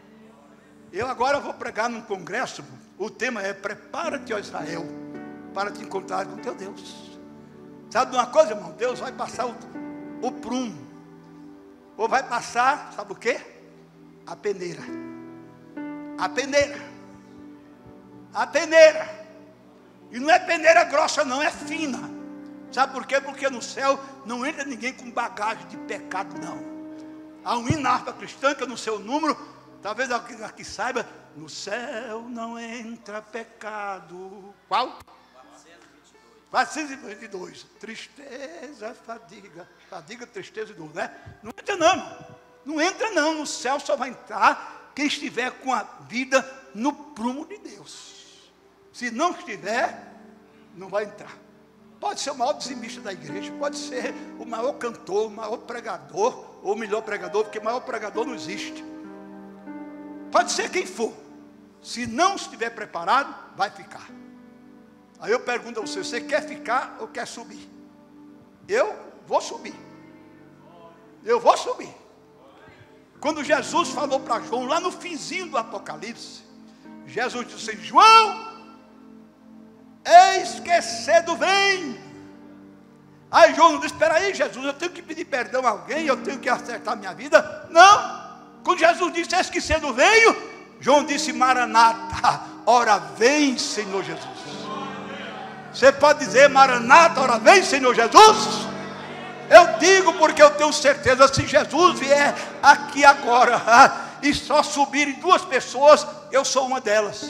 Eu agora vou pregar num congresso, o tema é, prepara-te, ó Israel, para te encontrar com teu Deus. Sabe de uma coisa, irmão? Deus vai passar o prumo. Ou vai passar, sabe o quê? A peneira. A peneira. A peneira. E não é peneira grossa não, é fina. Sabe por quê? Porque no céu não entra ninguém com bagagem de pecado não. Há um hino na harpa cristã, que eu não sei o número, talvez alguém aqui saiba. No céu não entra pecado. Qual? 422. Tristeza, fadiga. Fadiga, tristeza e dor, né? Não entra não. Não entra não. No céu só vai entrar quem estiver com a vida no prumo de Deus. Se não estiver, não vai entrar. Pode ser o maior dizimista da igreja, pode ser o maior cantor, o maior pregador, ou o melhor pregador, porque maior pregador não existe. Pode ser quem for. Se não estiver preparado, vai ficar. Aí eu pergunto a você, você quer ficar ou quer subir? Eu vou subir. Eu vou subir. Quando Jesus falou para João, lá no finzinho do Apocalipse, Jesus disse assim, João, eis que cedo vem. Aí João não disse, espera aí Jesus, eu tenho que pedir perdão a alguém, eu tenho que acertar minha vida. Não, quando Jesus disse, eis que cedo veio, João disse, Maranata, ora vem Senhor Jesus. Você pode dizer, Maranata, ora vem Senhor Jesus? Eu digo porque eu tenho certeza, se Jesus vier aqui agora, e só subirem 2 pessoas, eu sou uma delas.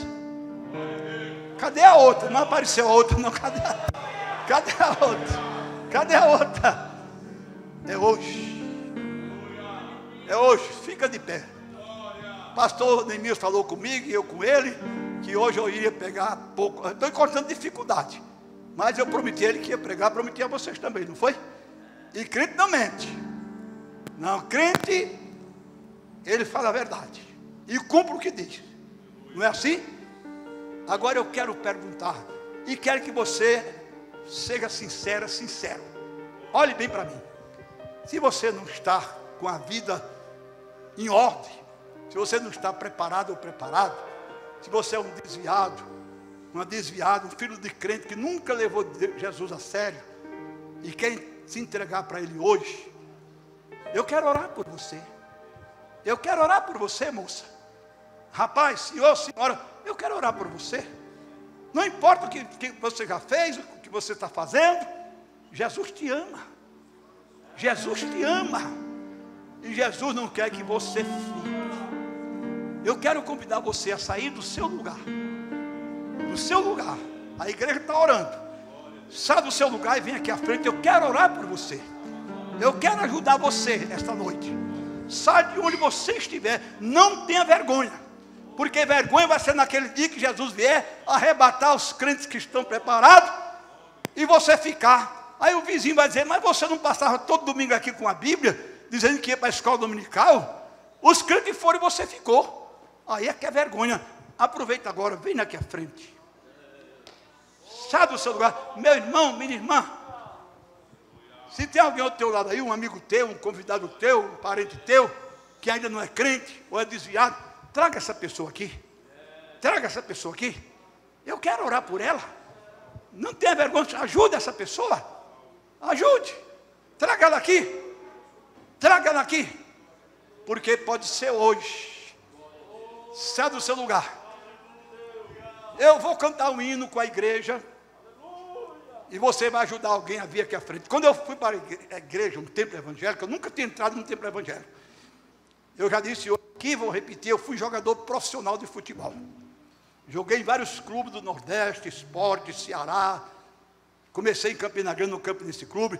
Cadê a outra? Não apareceu a outra, não. Cadê a outra? Cadê a outra? É hoje. É hoje. Fica de pé. Pastor Neemias falou comigo e eu com ele, que hoje eu iria pegar pouco. Estou encontrando dificuldade. Mas eu prometi a ele que ia pregar, prometi a vocês também, não foi? E crente não mente. Não, crente, ele fala a verdade. E cumpre o que diz. Não é assim? Agora eu quero perguntar, e quero que você seja sincero. Olhe bem para mim. Se você não está com a vida em ordem, se você não está preparado ou preparado, se você é um desviado, uma desviada, um filho de crente que nunca levou Jesus a sério e quer se entregar para Ele hoje, eu quero orar por você. Eu quero orar por você, moça. Rapaz, senhor, senhora, eu quero orar por você. Não importa o que você já fez, o que você está fazendo, Jesus te ama. Jesus te ama. E Jesus não quer que você fique. Eu quero convidar você a sair do seu lugar. Do seu lugar. A igreja está orando. Sai do seu lugar e vem aqui à frente. Eu quero orar por você. Eu quero ajudar você esta noite. Sai de onde você estiver. Não tenha vergonha. Porque vergonha vai ser naquele dia que Jesus vier arrebatar os crentes que estão preparados e você ficar. Aí o vizinho vai dizer, mas você não passava todo domingo aqui com a Bíblia, dizendo que ia para a escola dominical? Os crentes foram e você ficou. Aí é que é vergonha. Aproveita agora, vem aqui à frente. Sai do seu lugar. Meu irmão, minha irmã. Se tem alguém ao teu lado aí, um amigo teu, um convidado teu, um parente teu, que ainda não é crente ou é desviado, traga essa pessoa aqui. Traga essa pessoa aqui. Eu quero orar por ela. Não tenha vergonha, ajude essa pessoa. Ajude. Traga ela aqui. Traga ela aqui. Porque pode ser hoje. Sai do seu lugar. Eu vou cantar um hino com a igreja. E você vai ajudar alguém a vir aqui à frente. Quando eu fui para a igreja, um templo evangélico, eu nunca tinha entrado num templo evangélico. Eu já disse aqui, vou repetir, eu fui jogador profissional de futebol. Joguei em vários clubes do Nordeste, Esporte, Ceará. Comecei em Campina Grande, no Campinense Clube.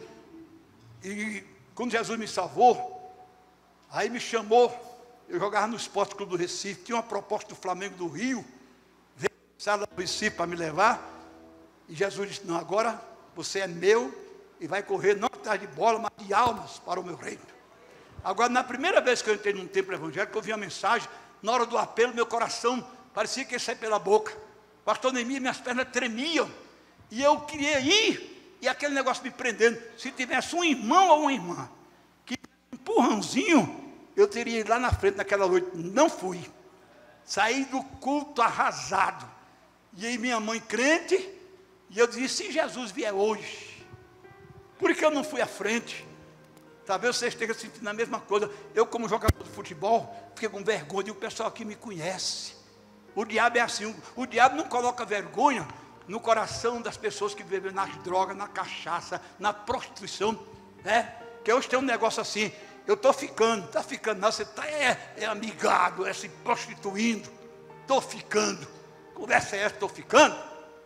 E quando Jesus me salvou, aí me chamou. Eu jogava no Esporte Clube do Recife. Tinha uma proposta do Flamengo do Rio. Veio do Recife para me levar. E Jesus disse, não, agora você é meu e vai correr não atrás de bola, mas de almas para o meu reino. Agora, na primeira vez que eu entrei num templo evangélico, eu vi a mensagem, na hora do apelo, meu coração parecia que ia sair pela boca. Pastor Neemias, minhas pernas tremiam. E eu queria ir, e aquele negócio me prendendo. Se tivesse um irmão ou uma irmã, que um empurrãozinho, eu teria ido lá na frente naquela noite. Não fui. Saí do culto arrasado. E aí minha mãe crente, e eu disse, se Jesus vier hoje, por que eu não fui à frente? Talvez você esteja sentindo a mesma coisa. Eu, como jogador de futebol, fiquei com vergonha, e o pessoal aqui me conhece. O diabo é assim, o diabo não coloca vergonha no coração das pessoas que vivem nas drogas, na cachaça, na prostituição, né? Que hoje tem um negócio assim, eu estou ficando, está ficando, não, você está amigado, se prostituindo, estou ficando, conversa é essa, estou ficando?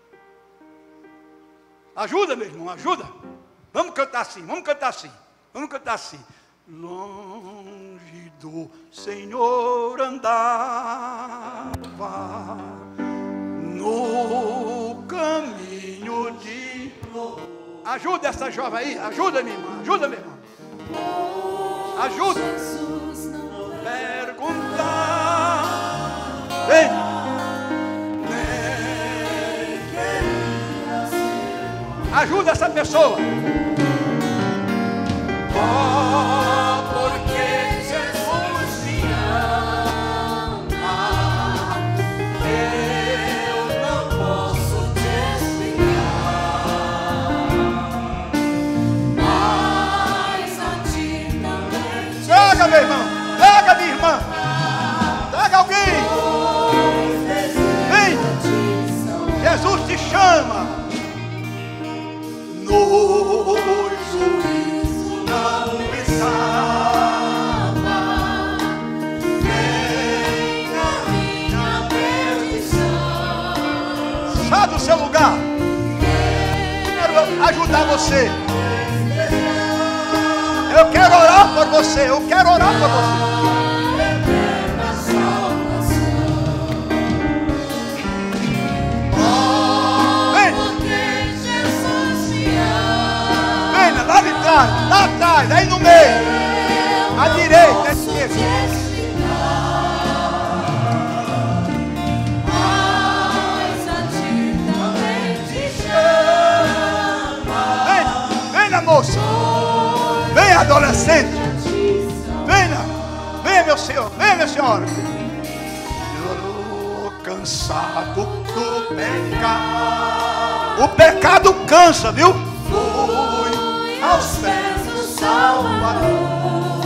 Ajuda, meu irmão, ajuda, vamos cantar assim, vamos cantar assim, vamos cantar assim. Longe do Senhor andava no caminho de... Ajuda essa jovem aí, ajuda minha irmã, ajuda minha irmã. Ajuda. Perguntar. Vem. Ajuda essa pessoa. Porque Jesus me ama, eu não posso te explicar, mas a ti também te traga, meu irmão, traga, minha irmã, traga alguém, vem, Jesus te chama, no juízo não estava, nem na minha perdição. Sai do seu lugar. Quero ajudar você. Eu quero orar por você. Eu quero orar por você. Lá atrás, aí no meio, à direita, à esquerda. Venha, moça, venha, adolescente, venha, meu senhor, venha, minha senhora. Eu cansado do pecado, o pecado cansa, viu? Aos pés do Salvador,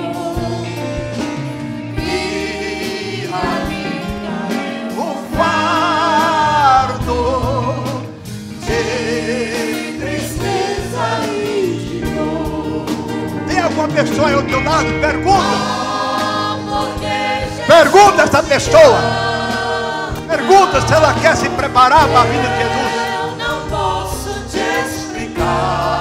e a minha o fardo de tristeza e de dor. Tem alguma pessoa aí ao teu lado? Pergunta. Pergunta essa pessoa. Pergunta se ela quer se preparar para a vida de Jesus. Eu não posso te explicar.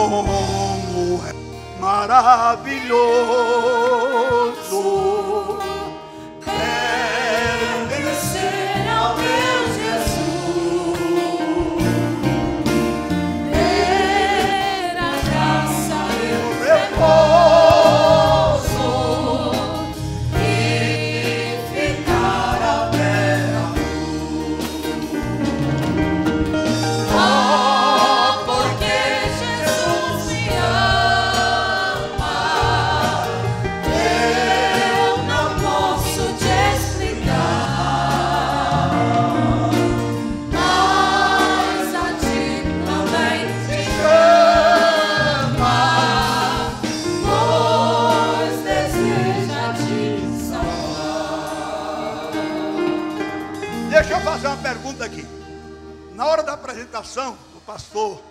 Maravilhoso pergunta aqui. Na hora da apresentação, o pastor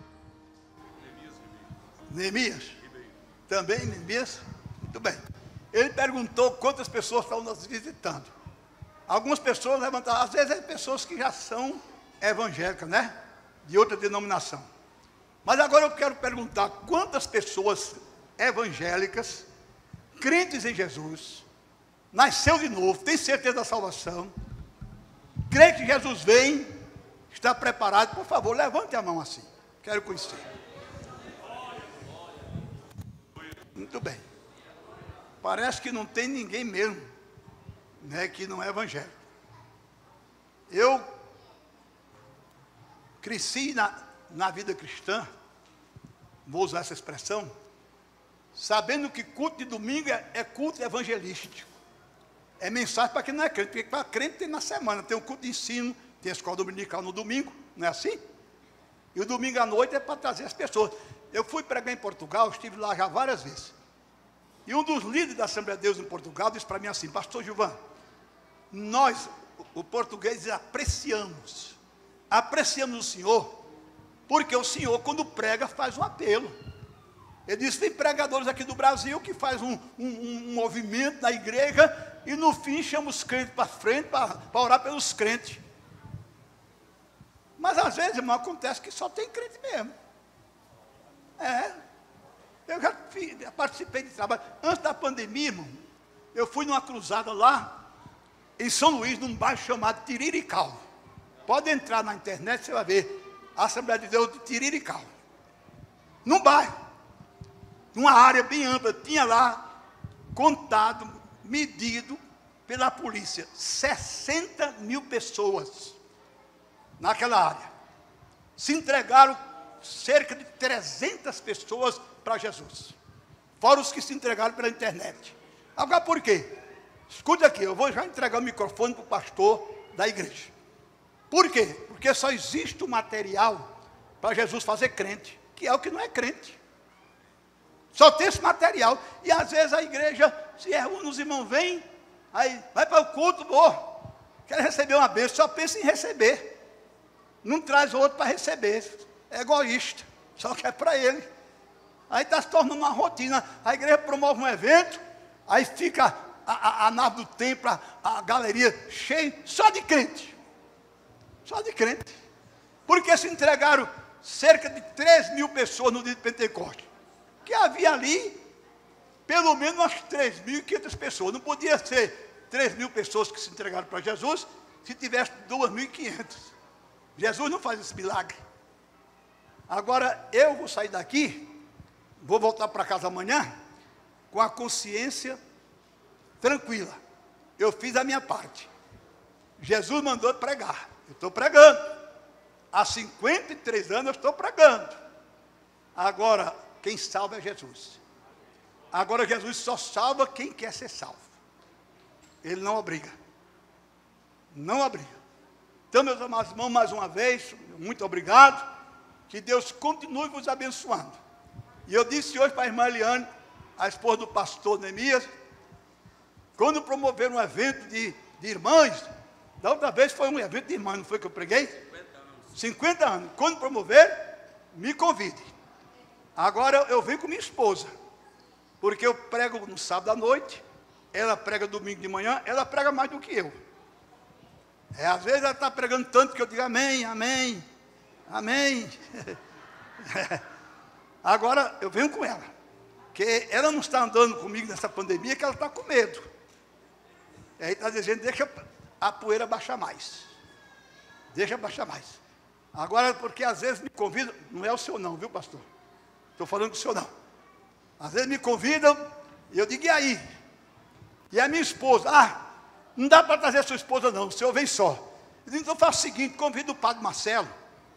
Neemias, também Neemias, muito bem. Ele perguntou quantas pessoas estão nos visitando. Algumas pessoas levantaram, às vezes é pessoas que já são evangélicas, né? De outra denominação. Mas agora eu quero perguntar quantas pessoas evangélicas, crentes em Jesus, nasceu de novo, tem certeza da salvação, crê que Jesus vem, está preparado. Por favor, levante a mão assim, quero conhecer. Muito bem. Parece que não tem ninguém mesmo, né, que não é evangélico. Eu cresci na vida cristã, vou usar essa expressão, sabendo que culto de domingo é culto evangelístico. É mensagem para quem não é crente, porque para crente tem na semana, tem um culto de ensino, tem a escola dominical no domingo, não é assim? E o domingo à noite é para trazer as pessoas. Eu fui pregar em Portugal, estive lá já várias vezes. E um dos líderes da Assembleia de Deus em Portugal disse para mim assim: pastor Gilvan, nós, o português, apreciamos o senhor, porque o senhor, quando prega, faz um apelo. Ele disse: tem pregadores aqui do Brasil que faz um movimento na igreja e no fim chama os crentes para frente para orar pelos crentes. Mas às vezes, irmão, acontece que só tem crente mesmo. Eu já participei de trabalho. Antes da pandemia, irmão, eu fui numa cruzada lá em São Luís, num bairro chamado Tiriricau. Pode entrar na internet, você vai ver a Assembleia de Deus de Tiriricau. Num bairro, numa área bem ampla, tinha lá contado, medido pela polícia, 60 mil pessoas naquela área. Se entregaram cerca de 300 pessoas para Jesus, fora os que se entregaram pela internet. Agora por quê? Escute aqui, eu vou já entregar o microfone para o pastor da igreja. Por quê? Porque só existe o material para Jesus fazer crente, que é o que não é crente. Só tem esse material. E às vezes a igreja se reúne, os irmãos vêm, aí vai para o culto, quer receber uma bênção, só pensa em receber. Não traz outro para receber. É egoísta, só quer para ele. Aí está se tornando uma rotina. A igreja promove um evento, aí fica a nave do templo, a galeria cheia, só de crente. Só de crente. Porque se entregaram cerca de 3 mil pessoas no dia de Pentecostes. Que havia ali pelo menos umas 3.500 pessoas. Não podia ser 3 mil pessoas que se entregaram para Jesus se tivesse 2.500. Jesus não faz esse milagre. Agora eu vou sair daqui, vou voltar para casa amanhã com a consciência tranquila. Eu fiz a minha parte. Jesus mandou pregar. Eu estou pregando. Há 53 anos eu estou pregando. Agora, quem salva é Jesus. Agora Jesus só salva quem quer ser salvo. Ele não obriga. Não obriga. Então, meus amados irmãos, mais uma vez, muito obrigado. Que Deus continue vos abençoando. E eu disse hoje para a irmã Eliane, a esposa do pastor Neemias, quando promoveram um evento de irmãs, da outra vez foi um evento de irmãs, não foi que eu preguei? 50 anos. Quando promover, me convide. Agora eu venho com minha esposa, porque eu prego no sábado à noite, ela prega domingo de manhã, ela prega mais do que eu. Às vezes ela está pregando tanto que eu digo amém, amém, amém. Agora eu venho com ela, porque ela não está andando comigo nessa pandemia, que ela está com medo. Aí está dizendo, deixa a poeira baixar mais. Deixa baixar mais. Agora, porque às vezes me convidam, não é o senhor não, viu pastor? Estou falando com o senhor não. Às vezes me convidam, e eu digo, e aí? E a minha esposa, não dá para trazer a sua esposa não, o senhor vem só. Eu digo, então faço o seguinte, convido o padre Marcelo.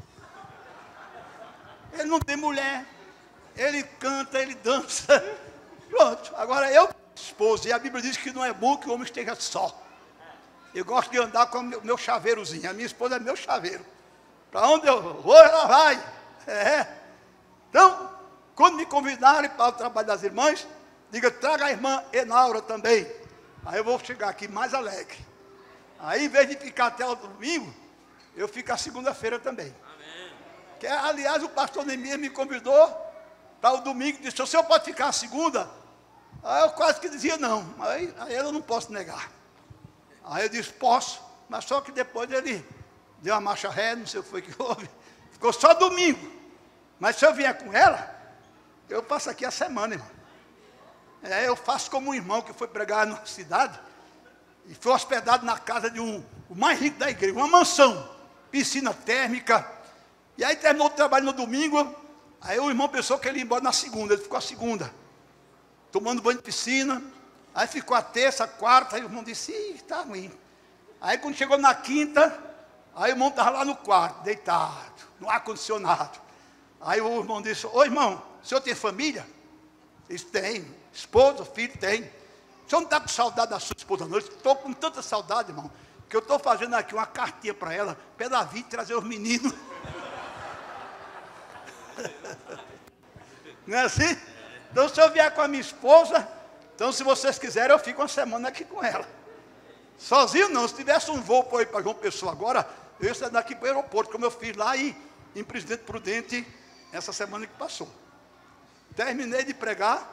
Ele não tem mulher, ele canta, ele dança. Pronto, agora eu, esposa, e a Bíblia diz que não é bom que o homem esteja só. Eu gosto de andar com o meu chaveirozinho, a minha esposa é meu chaveiro. Para onde eu vou, ela vai. Então, quando me convidarem para o trabalho das irmãs, diga, traga a irmã Enaura também. Aí eu vou chegar aqui mais alegre. Aí, em vez de ficar até o domingo, eu fico a segunda-feira também. Amém. Que, aliás, o pastor Neemias me convidou para o domingo, disse, o senhor pode ficar a segunda? Aí eu quase que dizia não, aí eu não posso negar. Aí eu disse, posso, mas só que depois ele deu uma marcha ré, não sei o que foi que houve, ficou só domingo. Mas se eu vier com ela, eu passo aqui a semana, irmão. Eu faço como um irmão que foi pregar na cidade e foi hospedado na casa de o mais rico da igreja, uma mansão, piscina térmica. E aí terminou o trabalho no domingo, aí o irmão pensou que ele ia embora na segunda, ele ficou a segunda, tomando banho de piscina. Aí ficou a terça, a quarta, aí o irmão disse, está ruim. Aí quando chegou na quinta, aí o irmão estava lá no quarto, deitado, no ar-condicionado. Aí o irmão disse, ô irmão, o senhor tem família? Ele disse, tem, esposa, filho, tem. O senhor não está com saudade da sua esposa, não? Eu estou com tanta saudade, irmão, que eu estou fazendo aqui uma cartinha para ela vir trazer os meninos. Não é assim? Então se eu vier com a minha esposa, então se vocês quiserem eu fico uma semana aqui com ela. Sozinho não, se tivesse um voo para ir para João Pessoa agora, eu ia sair daqui para o aeroporto, como eu fiz lá em Presidente Prudente, essa semana que passou. Terminei de pregar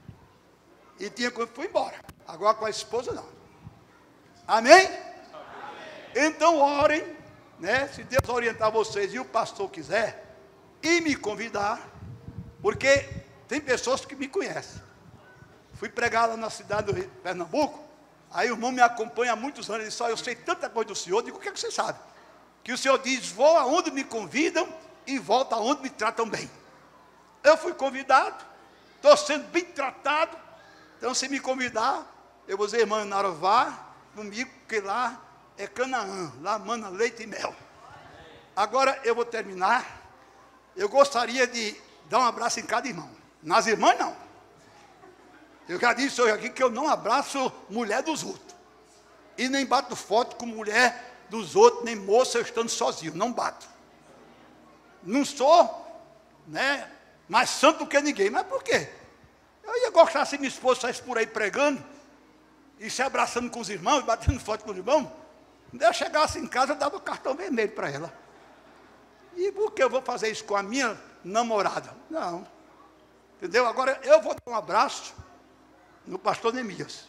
e fui embora. Agora com a esposa não. Amém? Amém. Então orem, né? Se Deus orientar vocês e o pastor quiser, e me convidar, porque tem pessoas que me conhecem. Fui pregar lá na cidade do Pernambuco, aí o irmão me acompanha há muitos anos, ele disse, eu sei tanta coisa do senhor. Eu digo, o que é que você sabe? Que o senhor diz, vou aonde me convidam e volto aonde me tratam bem. Eu fui convidado, estou sendo bem tratado, então se me convidar, eu vou dizer, irmã Nara, vá comigo, porque lá é Canaã, lá mana leite e mel. Agora eu vou terminar, eu gostaria de dar um abraço em cada irmão, nas irmãs não. Eu já disse hoje aqui que eu não abraço mulher dos outros, e nem bato foto com mulher dos outros, nem moça eu estando sozinho, não bato. Não sou, né, mais santo do que ninguém, mas por quê? Eu ia gostar se minha esposa saísse por aí pregando, e se abraçando com os irmãos, batendo foto com os irmãos. Quando eu chegasse em casa, eu dava o cartão vermelho para ela. E por que eu vou fazer isso com a minha namorada? Não. Entendeu? Agora eu vou dar um abraço no pastor Neemias.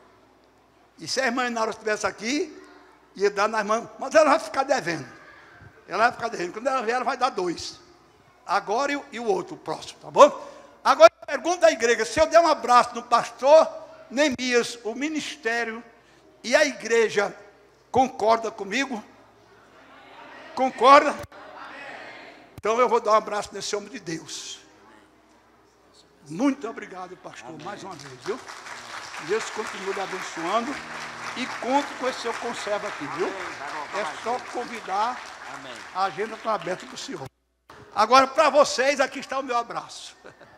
E se a irmã Inara estivesse aqui, ia dar na irmã, mas ela vai ficar devendo. Ela vai ficar devendo. Quando ela vier, ela vai dar 2. Agora e o outro, o próximo, tá bom? Agora pergunta à igreja, se eu der um abraço no pastor Neemias, o ministério e a igreja concorda comigo? Concorda? Então eu vou dar um abraço nesse homem de Deus. Muito obrigado, pastor, mais uma vez, viu? Deus continue lhe abençoando e conto com esse seu conservo aqui, viu? É só convidar, a agenda está aberta para o senhor. Agora, para vocês, aqui está o meu abraço.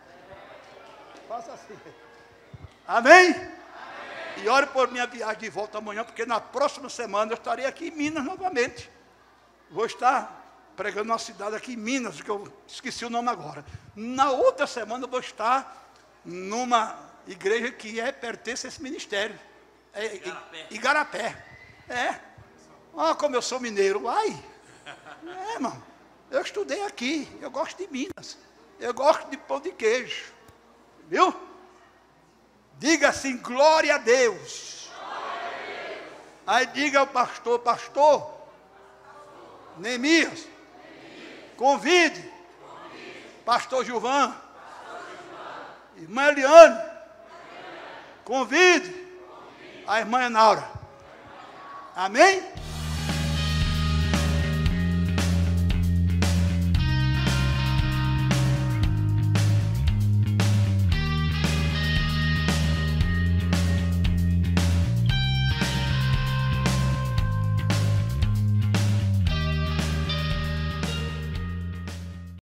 Faça assim. Amém? Amém? E ore por minha viagem de volta amanhã, porque na próxima semana eu estarei aqui em Minas novamente. Vou estar pregando numa cidade aqui em Minas, que eu esqueci o nome agora. Na outra semana eu vou estar numa igreja que pertence a esse ministério. Igarapé. Olha como eu sou mineiro. Irmão, eu estudei aqui, eu gosto de Minas. Eu gosto de pão de queijo. Viu? Diga assim, glória a Deus. Glória a Deus. Aí diga ao pastor Neemias, convide pastor Gilvan, irmã Eliane, convide a irmã Enaura. Amém?